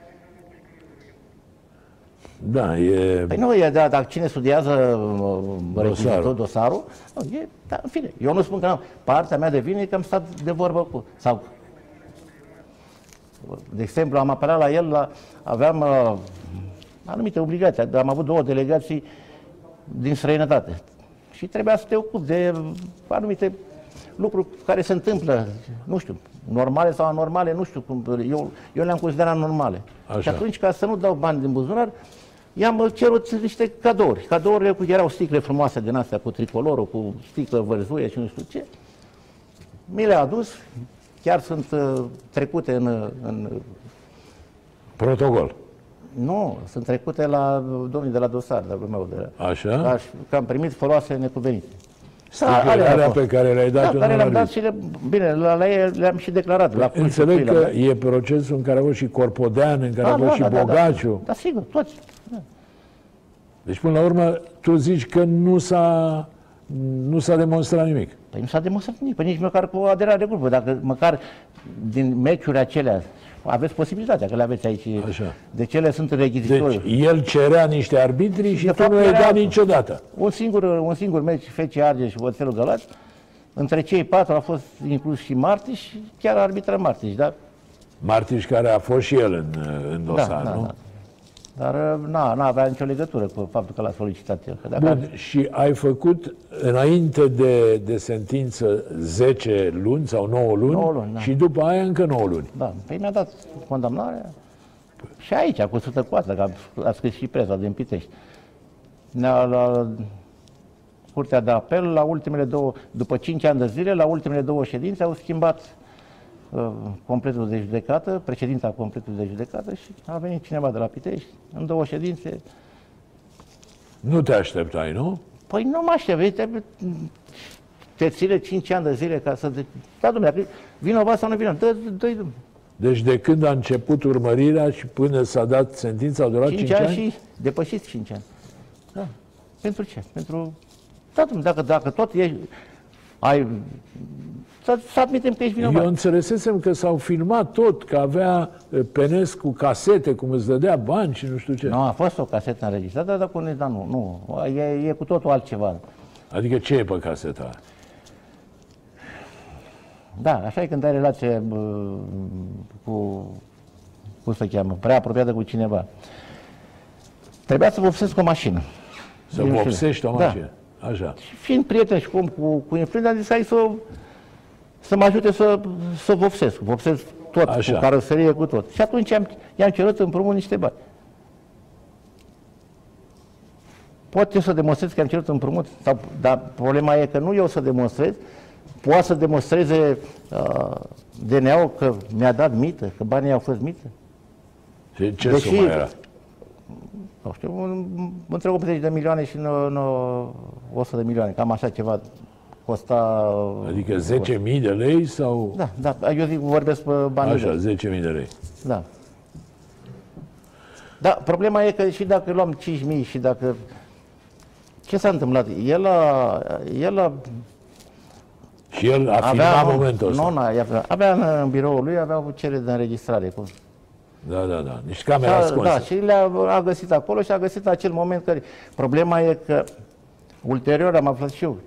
Da, e... Păi nu, e, da, dar cine studiază uh, rechizitul, dosarul, nu, e, da, în fine, eu nu spun că n-am. Partea mea de vină e că am stat de vorbă cu, sau, de exemplu, am apelat la el, la, aveam uh, anumite obligații, am avut două delegații din străinătate și trebuia să te ocupi de anumite lucruri care se întâmplă, nu știu, normale sau anormale, nu știu cum, eu, eu le-am considerat normale. Așa. Și atunci, ca să nu dau bani din buzunar, i-am cerut niște cadouri. Cadourile cu, erau sticle frumoase din astea, cu tricolorul, cu sticlă vărzuie și nu știu ce. Mi le-a adus, chiar sunt uh, trecute în, în... Protocol. Nu, sunt trecute la domnii de la dosar, de la meu, de la... Așa? Ca, că am primit foloase necuvenite. Sticlele alea pe care le-ai dat da, în care le-am dat arbitru. și le, bine, la, la ei le-am și declarat. La Înțeleg că e procesul în care a fost și Corpodean, în care a fost și Bogaciu. Da, da, sigur, toți. Da. Deci, până la urmă, tu zici că nu s-a, nu s-a demonstrat nimic. Păi nu s-a demonstrat nimic, păi nici măcar cu aderarea de grupă. Dacă măcar din meciuri acelea aveți posibilitatea, că le aveți aici. Așa. De ce le sunt rechizitori? Deci, el cerea niște arbitri și de tu fapt nu i-ai era dat niciodată. Un singur, un singur meci, F C Argeș și Oțelul Galați, între cei patru a fost inclus și Martiș și chiar arbitra Martiș, da? Martiș care a fost și el în, în dosar, da, nu? Da, da. Dar n-a, n-a avea nicio legătură cu faptul că l-a solicitat el. Că dacă Bun, ar... și ai făcut înainte de, de sentință zece luni sau nouă luni, nouă luni, da. Și după aia încă nouă luni. Da, păi mi-a dat condamnarea și aici, cu sută coastă, că a, a scris și presa din Pitești. Ne-a, la Curtea de Apel, la ultimele două, după cinci ani de zile, la ultimele două ședințe, au schimbat uh, completul de judecată, președinta completului de judecată și a venit cineva de la Pitești în două ședințe. Nu te așteptai, nu? Păi nu mă aștept, te, te ține cinci ani de zile ca să... De... Da, domnule, vinovat sau nu vinovat, dă, dă-i, domnule. Deci de când a început urmărirea și până s-a dat sentința, au durat cinci ani? și depășiți cinci ani. Da. Pentru ce? Pentru... Da, domnule, dacă, dacă tot ești... Ai... Să, să admitem că ești vinovat. Eu înțelesesem că s-au filmat tot, că avea Penescu casete, cum îți dădea bani și nu știu ce. Nu, a fost o casetă înregistrată, dar cu dar nu, nu. E, e cu totul altceva. Adică ce e pe caseta? Da, așa e când ai relație bă, cu, cum se cheamă, prea apropiată cu cineva. Trebuia să vopsesc o mașină. Să vopsești o mașină? Da. Așa. Și fiind prieten și cum cu, cu influența, am zis hai să, să mă ajute să, să vopsesc. Vopsesc tot, așa, cu caroserie, cu tot. Și atunci am, i-am cerut împrumut niște bani. Pot eu să demonstrez că am cerut împrumut? Sau, dar problema e că nu eu să demonstrez, poate să demonstreze uh, D N A-ul că mi-a dat mită, că banii au fost mită. Și ce Deși, sumă era? Nu știu, între optzeci de milioane și o sută de milioane, cam așa ceva costa... Adică zece mii de lei sau... Da, da, eu zic, vorbesc pe banii. Așa, zece mii de lei. Da. Da, problema e că și dacă luăm cinci mii și dacă... Ce s-a întâmplat? El a... El a și el a filmat momentul ăsta. Nu, nu, avea în biroul lui, avea o cerere de înregistrare. Cu... Da, da, da. Nici camera ascunsă. Da, și le-a a găsit acolo și a găsit acel moment că... Problema e că, ulterior, am aflat și eu,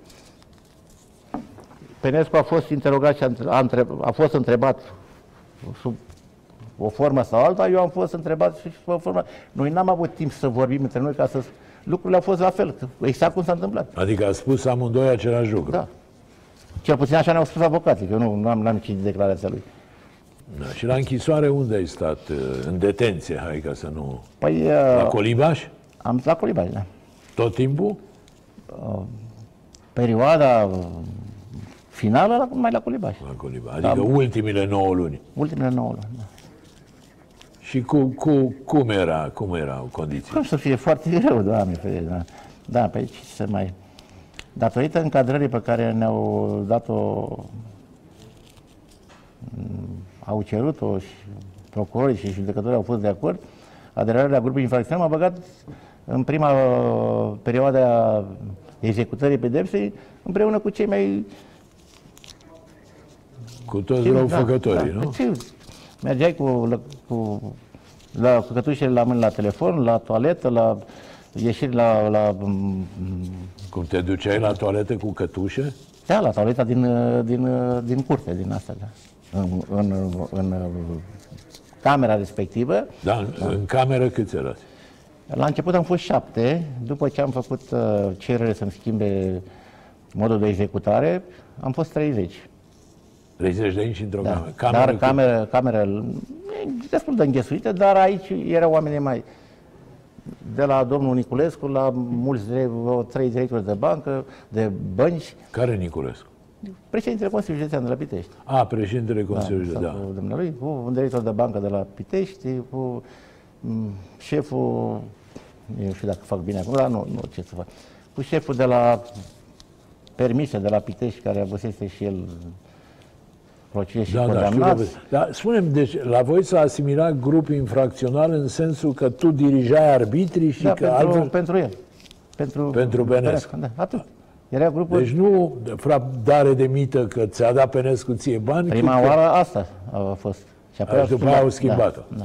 Penescu a fost interogat și a, a, întreb, a fost întrebat sub o formă sau alta, eu am fost întrebat și sub o formă. Noi n-am avut timp să vorbim între noi ca să... Lucrurile au fost la fel, exact cum s-a întâmplat. Adică a spus amândoi același lucru. Da. Cel puțin așa ne-au spus avocații, că eu nu, nu am, n-am citit declarația lui. Da, și la închisoare unde ai stat? În detenție, hai ca să nu... Păi... La Colibaș? Am la Colibaș, da. Tot timpul? Uh, perioada finală, la, mai la Colibaș. La Colibaș, adică da, ultimile nouă luni. Ultimile nouă luni, da. Și cu, cu, cum era, cum erau condiții? Cum să fie foarte greu, Doamne ferește, da. Da, pe aici se mai... Datorită încadrării pe care ne-au dat-o, au cerut-o și procurorii și judecătorii au fost de acord, aderarea la grupul infracțional m-a băgat în prima perioadă a executării pedepsei împreună cu cei mai... Cu toți răufăcătorii, da, nu? Ce? Mergeai cu, cu, la, cu cătușele la mână la telefon, la toaletă, la ieșiri la, la... Cum te duceai la toaletă cu cătușe? Da, la toaleta din, din, din curte, din asta, da. În, în, în camera respectivă. Da, în, da. În cameră câți erați? La început am fost șapte, după ce am făcut uh, cerere să-mi schimbe modul de executare, am fost treizeci. treizeci de inci într-o da. cameră. Cameră dar cameră, cameră destul de înghesuită, dar aici erau oamenii mai... De la domnul Niculescu la mulți, trei directori de bancă, de bănci. Care Niculescu? Președintele Consiliului Județean de la Pitești. A, președintele Consiliului, da. da. Cu dumnealui, cu un director de bancă de la Pitești, cu m, șeful, eu nu știu dacă fac bine acum, dar nu, nu, ce să fac. Cu șeful de la permise de la Pitești, care avusese și el proces și da, condamnat. Da, dar spune-mi, deci la voi s-a asimilat grup infracțional în sensul că tu dirijai arbitrii și da, că pentru, altfel... pentru el. Pentru, pentru Penescu. Da, atât. Era grupul... Deci nu dare de mită că ți-a dat Penescu ție bani. Prima că... oară asta a fost. Și apoi după aia au schimbat-o. Da, da.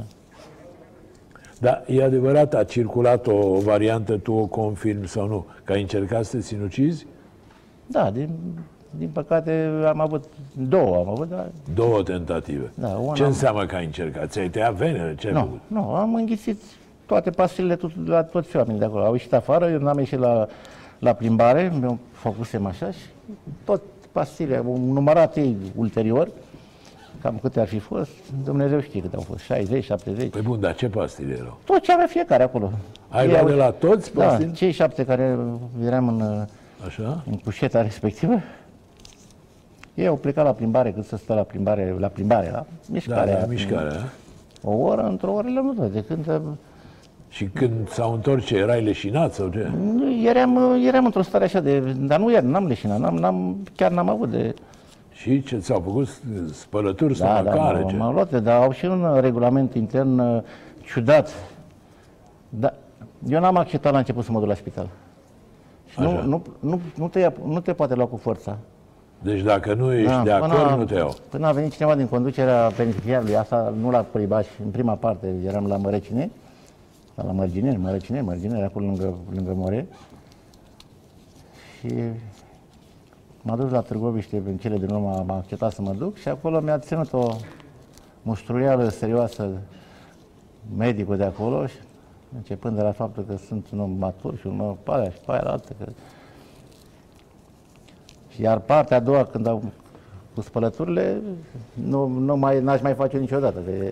Dar e adevărat, a circulat o variantă, tu o confirmi sau nu, că ai încercat să te sinucizi? Da, din, din păcate am avut două, am avut, dar... Două tentative. Da, una ce am... înseamnă că ai încercat? Ți-ai tăiat venele? Ce ai nu, făcut? Nu, am înghițit toate pastilele tot, la toți oamenii de acolo. Au ieșit afară, eu n-am ieșit la, la plimbare, mi-am făcusem așa și tot pastilele, am numărat ei ulterior, cam câte ar fi fost, Dumnezeu știe câte au fost, șaizeci, șaptezeci. Păi bun, dar ce pastile erau? Tot ce avea fiecare acolo. Ai luat de la toți pastile? Da, cei șapte care eram în, așa? în cușeta respectivă, Ei au plecat la plimbare, cât să stă la plimbare, la plimbare, la mișcare. Da, la mișcare, da? O oră, într-o oră le-am văzut. De când... Și când s-au întors, ce, erai leșinat sau ce? Eram, eram într-o stare așa de... Dar nu eram, n-am leșinat, n-am, n-am, chiar n-am avut de... Și ce ți-au făcut spălături Da, stomacale? da, ce? m-am luat, dar au și un regulament intern uh, ciudat. Da, eu n-am acceptat la început să mă duc la spital. Și nu, nu, nu, nu, te ia, nu te poate lua cu forța. Deci dacă nu ești Da, de acord, până, nu te iau. Până a venit cineva din conducerea beneficiarului, asta nu la Pălibaș, în prima parte eram la Mărăcine, la Mărgineri, Mărăcine, Mărgineri, acolo lângă, lângă More. Și m-a dus la Târgoviște, în cele din urmă m-a acceptat să mă duc și acolo mi-a ținut o muștruială serioasă medicul de acolo, și, începând de la faptul că sunt un om matur și un om pe aia și pe aia la altă. Că... Iar partea a doua, când au cu spălăturile, nu, nu mai, n-aș mai face niciodată. De...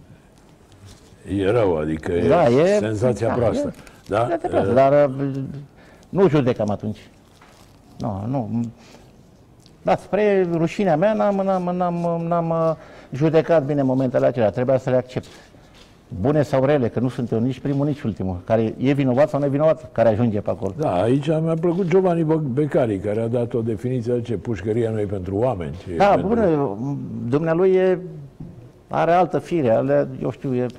E rău, adică Da, e, e senzația da, proastă. E, da? e proastă, dar nu judecam atunci. Nu, nu. Dar spre rușinea mea n-am, n-am, n-am, n-am judecat bine momentele acelea. Trebuia să le accept. Bune sau rele, că nu sunt eu nici primul, nici ultimul. Care e vinovat sau nevinovat, care ajunge pe acolo. Da, aici mi-a plăcut Giovanni Becari, care a dat o definiție de ce pușcăria nu e pentru oameni. Ce Da, pentru... bune, dumnealui e, are altă fire, ale, eu știu, e...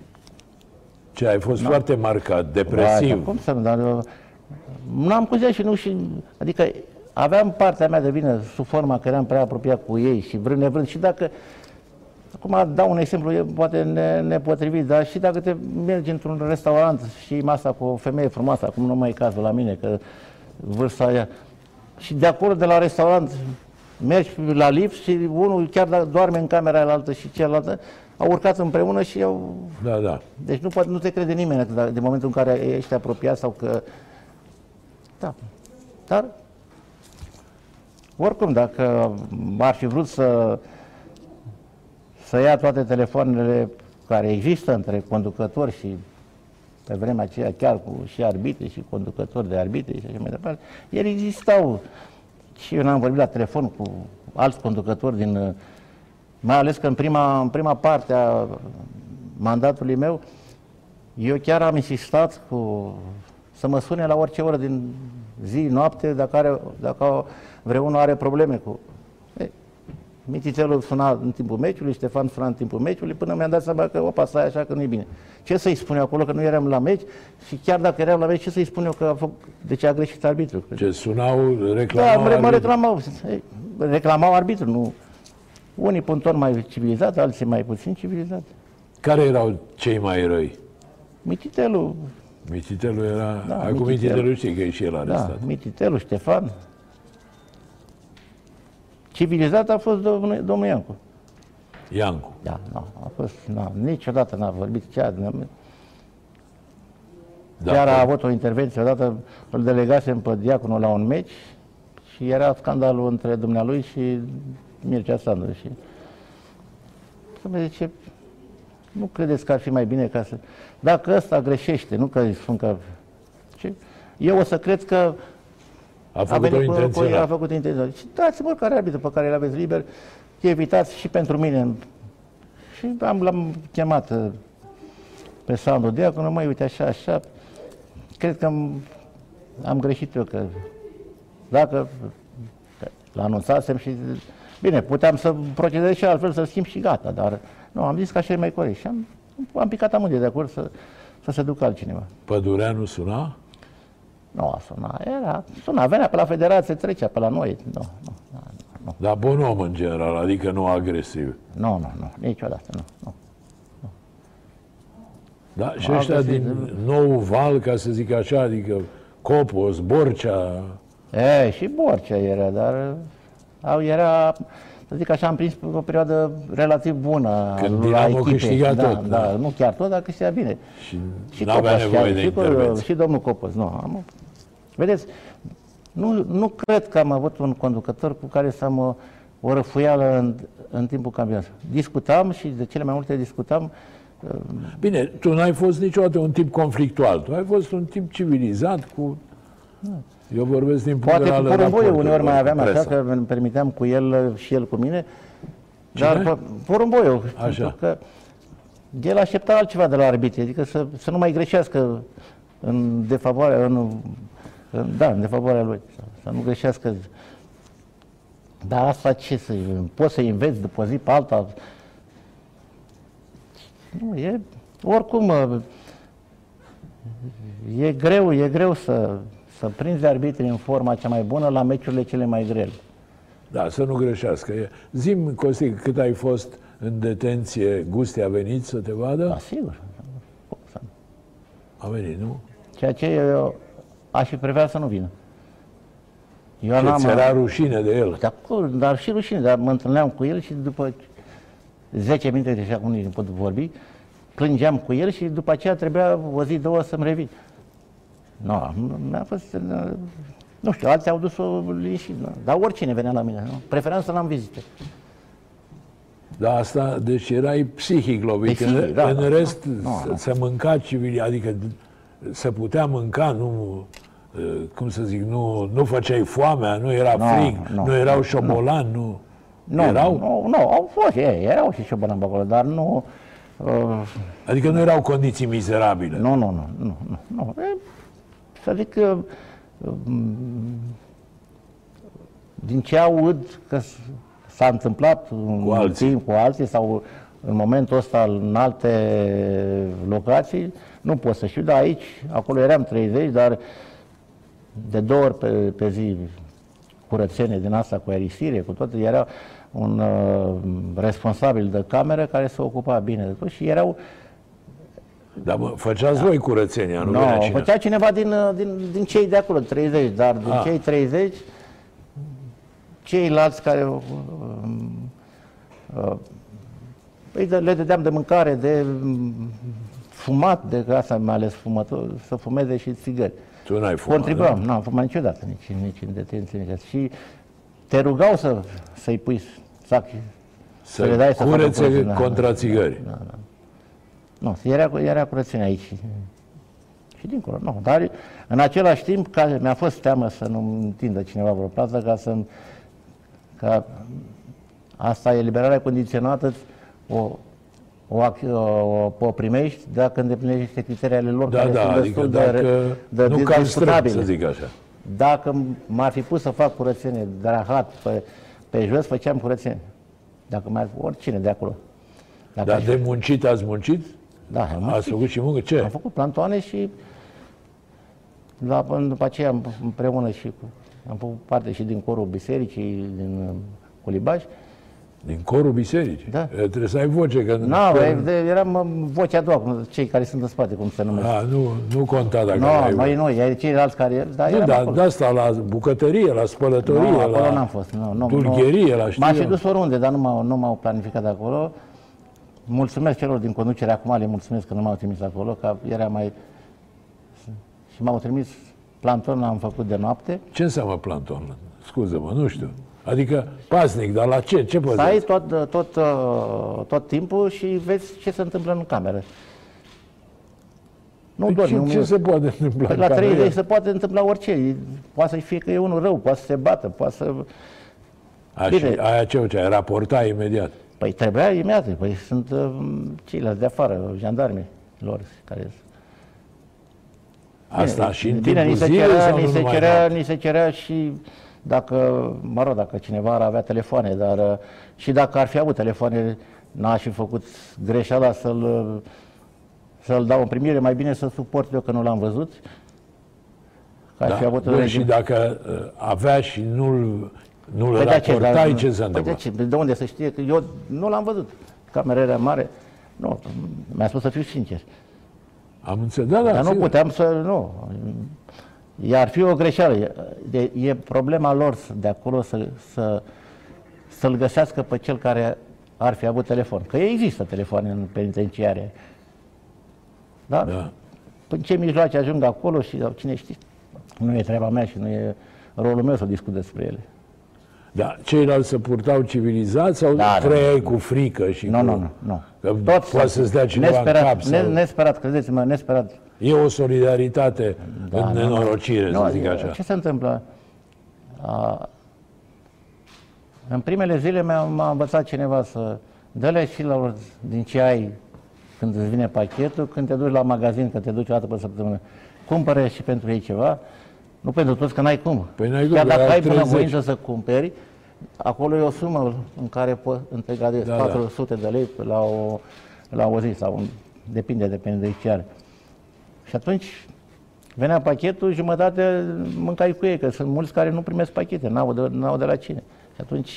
Ce, ai fost da. foarte marcat, depresiv. Da, cum să nu, dar eu n-am cum zice și nu și... Adică aveam partea mea de vină sub forma că eram prea apropiat cu ei și vrând nevrând și dacă... Acum dau un exemplu, e poate ne, nepotrivit, dar și dacă te mergi într-un restaurant și masa cu o femeie frumoasă, acum nu mai e cazul la mine, că vârsta aia, și de acolo, de la restaurant, mergi la lift și unul chiar dacă doarme în camera aia altă și cealaltă, au urcat împreună și au... Da, da. Deci nu, poate, nu te crede nimeni de momentul în care ești apropiat sau că... Da. Dar, oricum, dacă ar fi vrut să... să ia toate telefoanele care există între conducători și pe vremea aceea chiar cu și arbitri și conducători de arbitri și așa mai departe, ele existau. Și eu n-am vorbit la telefon cu alți conducători din... Mai ales că în prima, în prima parte a mandatului meu, eu chiar am insistat cu, să mă sune la orice oră din zi, noapte, dacă, are, dacă vreunul are probleme cu... Mititelu suna în timpul meciului, Ștefan suna în timpul meciului, până mi-am dat seama că, opa, stai așa că nu e bine. Ce să-i spun eu acolo, că nu eram la meci și chiar dacă eram la meci, ce să-i spun eu că a făcut, de ce a greșit arbitru? Ce sunau, reclamau Da, mă reclamau, reclamau arbitru, nu. Unii pe un ton mai civilizat, alții mai puțin civilizat. Care erau cei mai răi? Mititelu. Mititelu era... Da, Acum Mititelu știi că e și el arestat. Da, Mititelu, Ștefan. Civilizat a fost domnul, domnul Iancu. Iancu. Da, nu, a fost, nu, niciodată n-a vorbit chiar. Da, chiar că... a avut o intervenție, odată îl delegasem pe diaconul la un meci și era scandalul între dumnealui și Mircea Sandu. Și mă zice, nu credeți că ar fi mai bine ca să... Dacă ăsta greșește, nu că îi spun că... Eu o să cred că A făcut o intenționat. A făcut intenționat. Și dați-mă oricare arbitru pe care îl aveți liber, evitați și pentru mine. Și am, l-am chemat pe Sandu Diaconu, măi, uite așa, așa, cred că am, am greșit eu, că dacă l-anunțasem și, bine, puteam să procedez și altfel, să schimb și gata, dar nu, am zis că așa e mai corect și am, am picat amândoi de acord să, să se ducă altcineva. Pădureanu suna? Nu a sunat, era, suna, venea pe la federație, trecea pe la noi, nu, nu, nu, nu. Dar bun om în general, adică nu agresiv. Nu, nu, nu, niciodată, nu, nu. nu. Da, și ăștia din nou val, ca să zic așa, adică Copos, Borcea... E, și Borcea era, dar au, era, să zic așa, am prins o perioadă relativ bună. Când Dinamo câștiga da, tot. Da, Da, nu chiar tot, dar câștiga bine. Și, și n-avea nevoie de și, intervenție. și domnul Copos, nu. Am, vedeți, nu, nu cred că am avut un conducător cu care să am o, o răfuială în, în timpul campionatului. Discutam și de cele mai multe discutam. Bine, tu n-ai fost niciodată un tip conflictual, tu ai fost un tip civilizat cu... Eu vorbesc din punct de Poate cu vedere al porumboiul uneori mai aveam presa. așa, că îmi permiteam cu el și el cu mine. Dar porumboiul, pentru că el aștepta altceva de la arbitri, adică să, să nu mai greșească în defavoarea, în, în, da, în defavoarea lui, să, să nu greșească. Dar asta ce să, poți să înveți după zi pe alta? Nu, e, oricum, e greu, e greu să, să prinzi arbitrii în forma cea mai bună la meciurile cele mai grele. Da, să nu greșească. Zi-mi, Costi, cât ai fost în detenție, Gusti a venit să te vadă? Da, sigur. A venit, nu? Ceea ce eu aș fi prevea să nu vină. Eu Ce, ți era rușine de el? De dar și rușine, dar mă întâlneam cu el și după zece minute, deja cum nici nu pot vorbi, plângeam cu el și după aceea trebuia o zi, două să-mi revin. Nu, mi-a fost, nu știu, alții au dus-o liniștit, dar oricine venea la mine, nu? Preferam să n-am vizite. Da, asta, deci erai psihic lovit. Psihic, în, da, în da, rest, da, da. să mânca civil, adică să putea mânca, nu, cum să zic, nu, nu făceai foamea, nu era No, frig, no, nu erau no, șobolani, nu. Nu, erau? Nu, nu, au fost, ei, erau și șobolani pe acolo, dar nu... Uh, adică nu erau condiții mizerabile. Nu, nu, nu, nu, nu, nu. E, să zic că din ce aud că s-a întâmplat cu alții. Timp cu alții sau în momentul ăsta în alte locații, nu pot să știu, dar aici, acolo eram treizeci, dar de două ori pe, pe zi curățenie din asta cu aerisire, cu toate, era un uh, responsabil de cameră care se ocupa bine de tot și erau. Dar mă, făceați da. voi curățenia, nu no, venea cine? Făcea cineva din, din, din cei de acolo, treizeci, dar din ah. cei treizeci, ceilalți care uh, uh, păi le dădeam de mâncare, de fumat, de asta mai ales fumător, să fumeze și țigări. Tu n-ai fumat, Contribuam, da? nu am fumat niciodată, nici, nici în detenție, nici asta. Și te rugau să, să-i pui sac, să, să le dai să curețe facă contra da, țigării. Da, da, da. Nu, era, era curățenia aici. Și dincolo, nu. Dar în același timp, ca, mi-a fost teamă să nu întindă cineva vreo plată, ca să ca asta, eliberarea condiționată, o, o, o, o primești dacă îndeplinești criteriile lor, da, care da, sunt adică destul dacă de, de nu cam strâmb, să zic așa. Dacă m-ar fi pus să fac curățenie de rahat pe, pe jos, făceam curățenie. Dacă m-ar fi oricine de acolo. Dacă Dar aș... de muncit ați muncit? Da, am Ați făcut și muncă? Ce? Am făcut plantoane și la, după aceea împreună și cu, am făcut parte și din corul bisericii, din Colibaș. Din corul bisericii? Da. Trebuie să ai voce. Că nu, cor... eram vocea a doua, cei care sunt în spate, cum se numește. A, nu, nu conta dacă no, ai noi nu, iar ceilalți care... Da, nu, dar de asta la bucătărie, la spălătorie, no, acolo la n-am fost, nu, nu, dulgherie, la știu. M-aș fi dus oriunde, dar nu m-au, nu m-au planificat acolo. Mulțumesc celor din conducere, acum le mulțumesc că nu m-au trimis acolo, că era mai... Și m-au trimis, planton am făcut de noapte. Ce înseamnă planton? Scuză-mă, nu știu. Adică pasnic, dar la ce? Ce poți Stai tot, tot, tot timpul și vezi ce se întâmplă în cameră. Nu păi dormi. Ce, ce se poate întâmpla păi în la cameră? treizeci se poate întâmpla orice. Poate să fie că e unul rău, poate să se bată, poate să... A, și aia ce făcea? Raporta imediat. Păi trebuia imediat. Păi sunt uh, ceilalți de afară, jandarmii lor care... Asta bine, și în bine, timpul ni se zilei cerea, sau ni nu se numai cerea, noapte? ni se cerea și dacă, mă rog, dacă cineva ar avea telefoane, dar uh, și dacă ar fi avut telefoane, n-aș fi făcut greșeala să-l să-l dau în primire, mai bine să suport eu că nu l-am văzut. Că Da, fi avut bun, și dacă uh, avea și nu-l nu păi raportai, ce se păi întâmplă? de, ce? de unde să știe? Că eu nu l-am văzut. Camera era mare. Nu, mi-a spus să fiu sincer. Am înțeles, da, da. Dar nu sigur. puteam să, nu. Iar fi o greșeală. E, e problema lor de acolo să, să, să-l găsească pe cel care ar fi avut telefon. Că există telefoane în penitenciare. Da? Da. În ce mijloace ajung acolo și cine știe. Nu e treaba mea și nu e rolul meu să discut despre ele. Da, ceilalți se purtau civilizați sau Da, trăiai da, cu frică și Nu, cu... nu, nu. nu. Că Toți poate să-ți dea cineva nesperat, în cap sau... ne, nesperat, credeți-mă, nesperat. E o solidaritate Da, în nu, nu. nenorocire, Nu, să zic așa. Ce se întâmplă? A, în primele zile m-a, m-a învățat cineva să dă-le și la, din ce ai când îți vine pachetul, când te duci la magazin, că te duci o dată pe săptămână, cumpără și pentru ei ceva, nu pentru toți, că n-ai cum. Păi n-ai cum, chiar dacă ai treizeci. bunăvoință să cumperi, acolo e o sumă în care poți întrega de Da, patru sute de lei la o, la o zi sau un, depinde, depinde de ce are. Și atunci venea pachetul, jumătate mâncai cu ei, că sunt mulți care nu primesc pachete, n-au de, n-au de la cine. Și atunci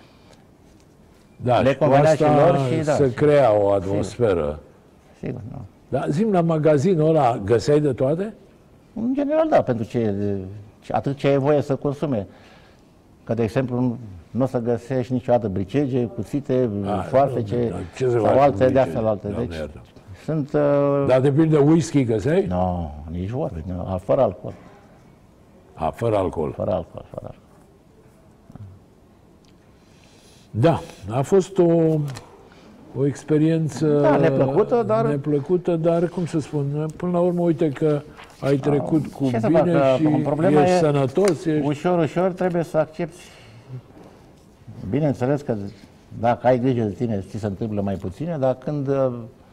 Da, le și cu convenea asta și lor și da. se și- crea o atmosferă. Sigur, nu. Da, zi-mi, la magazinul ăla găseai de toate? În general, da, pentru ce, ce- atât ce ai voie să consume. Că, de exemplu, nu, nu o să găsești niciodată bricege, cuțite, A, foarfece nu, da, ce se face sau cu alte de bricege? astea la alte. Doamne Deci, iartă. sunt... Uh, Dar de pildă whisky găseai? nu, nici vorbe, nu, fără alcool, A, fără alcool. fără alcool, fără alcool. Da, a fost o, o experiență Da, neplăcută, dar- neplăcută, dar, cum să spun, până la urmă, uite că ai trecut cu ce să bine facă? și Problema ești e- sănătos. Ești... Ușor, ușor trebuie să accepti. Bineînțeles că dacă ai grijă de tine, ți se întâmplă mai puține, dar când, uh,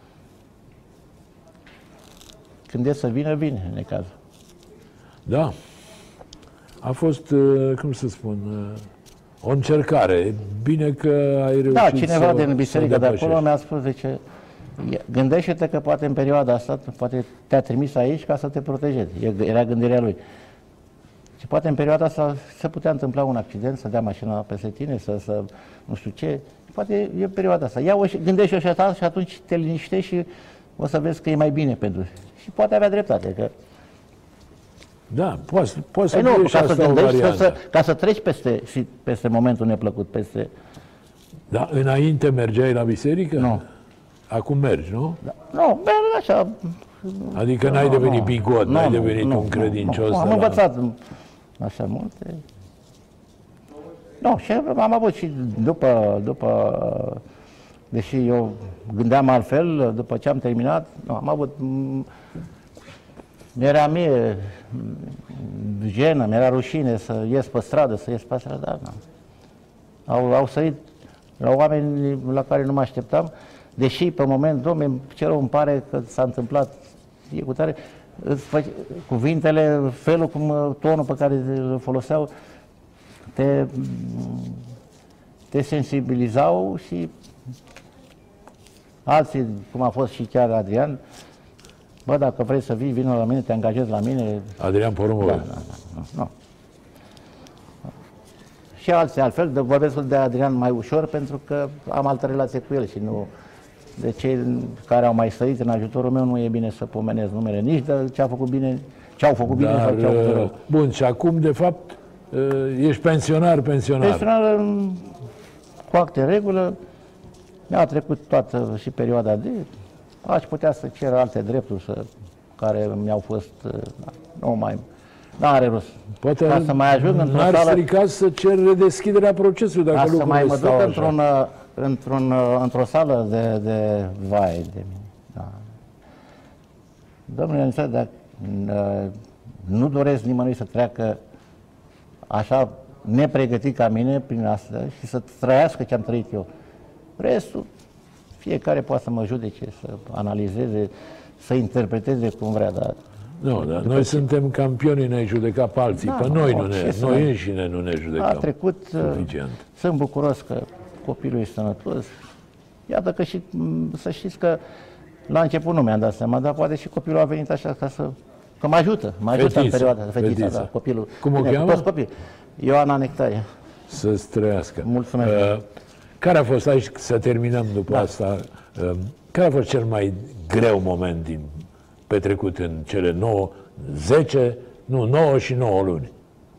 când e să vină, vine, în necaz. Da. A fost, uh, cum să spun, uh, o încercare. Bine că ai reușit Da, cineva să, din biserică să de acolo depășești. mi-a spus, zice, "Ia- gândește-te că poate în perioada asta, poate te-a trimis aici ca să te protejezi. E- Era gândirea lui. Și poate în perioada asta se putea întâmpla un accident, să dea mașina peste tine, să, să nu știu ce. Poate e perioada asta. Ia-o și gândește-o și asta și atunci te liniștești și o să vezi că e mai bine pentru. Și poate avea dreptate. Că... Da, poți, poți să Păi nu, fie și ca să asta o gândești, să, variantă. să, ca să treci peste, și peste momentul neplăcut, peste... Da, înainte mergeai la biserică? Nu. Acum mergi, nu? Da. Nu, merg așa. Adică n-ai Nu, devenit nu. bigot, Nu, n-ai nu, devenit nu, un nu, credincios. nu. Am de la- învățat așa multe. Nu, și am avut și după, după, deși eu gândeam altfel, după ce am terminat, nu, am avut, m, mi-era mie m, jenă, mi-era rușine să ies pe stradă, să ies pe stradă, dar nu. Au, au sărit la oameni la care nu mă așteptam, deși pe moment, dom'le, ce rău îmi pare că s-a întâmplat, e cu tare, îți fă- cuvintele, felul cum, tonul pe care îl foloseau, te, te sensibilizau și alții, cum a fost și chiar Adrian, bă, dacă vrei să vii, vină la mine, te angajezi la mine. Adrian Porumboi. Da, da, da, nu, nu. Și alții altfel, de, vorbesc de Adrian mai ușor pentru că am altă relație cu el și nu de cei care au mai sărit în ajutorul meu nu e bine să pomenesc numele nici de ce a făcut bine, ce au făcut bine Dar, sau ce au făcut uh, rău. bun, și acum, de fapt, uh, ești pensionar, pensionar. Pensionar în- cu acte în regulă, mi-a trecut toată și perioada de... Aș putea să cer alte drepturi să, care mi-au fost... uh, da, nu mai... N-are rost. Poate Ca să mai ajung într-o n-ar sală... strica să cer redeschiderea procesului, dacă Ca să lucrurile mai mă stau duc așa. într-un, uh, într-un, uh, într-o sală de, de vai de mine. Da. Domnule, înțeleg, dacă uh, nu doresc nimănui să treacă așa nepregătit ca mine prin asta și să trăiască ce am trăit eu. Restul, fiecare poate să mă judece, să analizeze, să interpreteze cum vrea, dar Nu, dar noi suntem campioni în a-i judeca pe alții. Da, Pe noi, nu orice ne, să noi ne- înșine nu ne a judecăm. trecut, uh, Suficient. sunt bucuros că copilul e sănătos. Iată că și, m, să știți că la început nu mi-am dat seama, dar poate și copilul a venit așa ca să, că mă ajută, mă ajută Fetiță, în perioada, fetița, fetiță. da, copilul. Cum o Bine, cheamă? cu toți copii. Ioana Nectaria. Să-ți trăiască. Mulțumesc. Uh, care a fost, aici să terminăm după Da. asta, uh, care a fost cel mai greu moment din petrecut în cele nouă, zece, nu, nouă și nouă luni?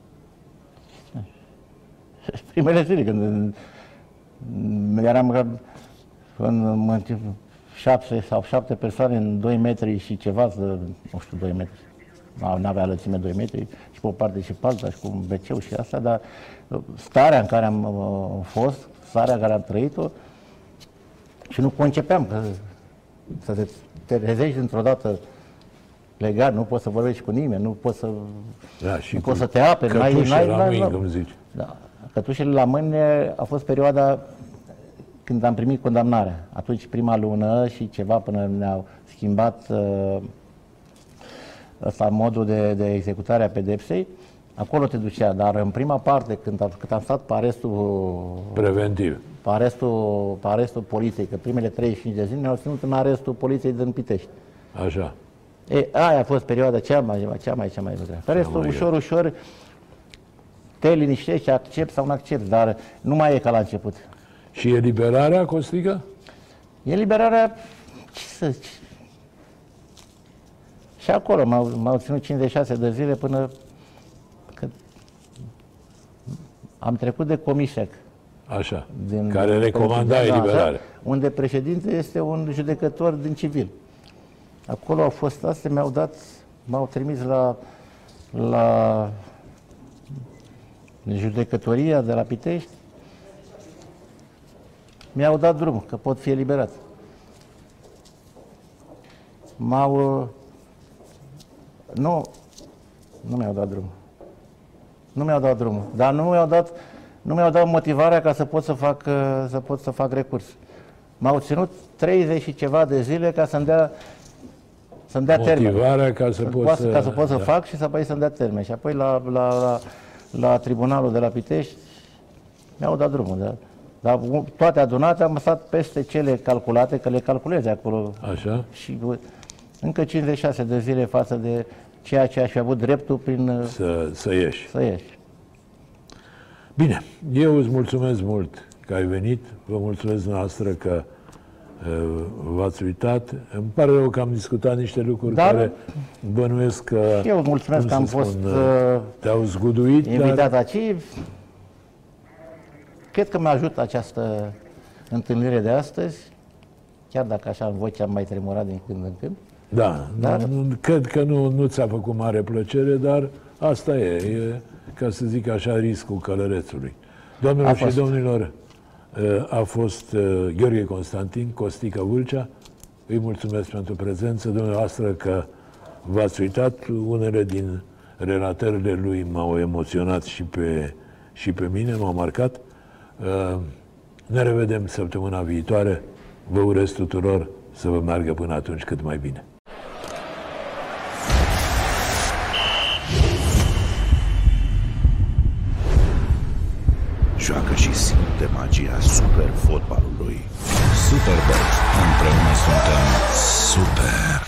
Primele zile, când m, eram că în, în, șapte sau șapte persoane în doi metri și ceva, să, nu știu, doi metri. Nu avea lățime doi metri, și pe o parte și pe alta, și cu un beceu și asta, dar starea în care am uh, fost, starea în care am trăit-o, și nu concepeam că să te trezești dintr-o dată legat, nu poți să vorbești cu nimeni, nu poți să, Da, și nu cu poți să te aperi. cătușe n-ai, la n-ai, mâini, n-ai, cum zici. Da. Cătușele la mâini a fost perioada când am primit condamnarea. Atunci prima lună și ceva până ne-au schimbat uh, ăsta modul de, de executare a pedepsei, acolo te ducea, dar în prima parte, când am, când am stat pe arestul Preventiv. pe arestul, pe arestul poliției, că primele treizeci și cinci de zile ne-au ținut în arestul poliției din Pitești. Așa. E, aia a fost perioada cea mai, cea mai, cea mai grea. Pe restul, mai ușor, ușor, te liniștești, accepti sau nu accepti, dar nu mai e ca la început. Și eliberarea, Costică? Eliberarea, ce să zici? Și acolo m-au, m-au ținut cincizeci și șase de zile până când am trecut de Comișec. Așa, Din, care recomanda eliberarea. Așa, unde președinte este un judecător din civil. Acolo au fost astea, mi-au dat, m-au trimis la, la judecătoria de la Pitești, mi-au dat drumul, că pot fi eliberat. M-au... Nu, nu mi-au dat drumul. Nu mi-au dat drumul, dar nu mi-au dat, nu mi-au dat motivarea ca să pot să fac, să pot să fac recurs. M-au ținut treizeci și ceva de zile ca să-mi dea, să-mi dea termen. Motivarea ca să poți să... Ca să pot să da. fac și să apoi să-mi dea termen. Și apoi la, la, la, la tribunalul de la Pitești mi-au dat drumul. Da? Dar toate adunate am stat peste cele calculate, că le calculeze acolo. Așa. Și încă cincizeci și șase de zile față de ceea ce aș fi avut dreptul prin... Să, să ieși. Să ieși. Bine, eu îți mulțumesc mult că ai venit, vă mulțumesc noastră că uh, v-ați uitat. Îmi pare rău că am discutat niște lucruri dar, care bănuiesc că... Eu îți mulțumesc că am spun, fost uh, te-au zguduit, invitat dar... aici. Cred că mă ajută această întâlnire de astăzi, chiar dacă așa în vocea am mai tremurat din când în când. Da, dar... nu, cred că nu, nu ți-a făcut mare plăcere, dar asta e, e, ca să zic așa, riscul călărețului. Doamnelor și domnilor, a fost Gheorghe Constantin, Costică Vâlcea. Îi mulțumesc pentru prezență, dumneavoastră, că v-ați uitat. Unele din relatările lui m-au emoționat și pe, și pe mine, m-au marcat. Ne revedem săptămâna viitoare. Vă urez tuturor să vă meargă până atunci cât mai bine. Joacă și simte magia super fotbalului. Superbox. Împreună suntem super.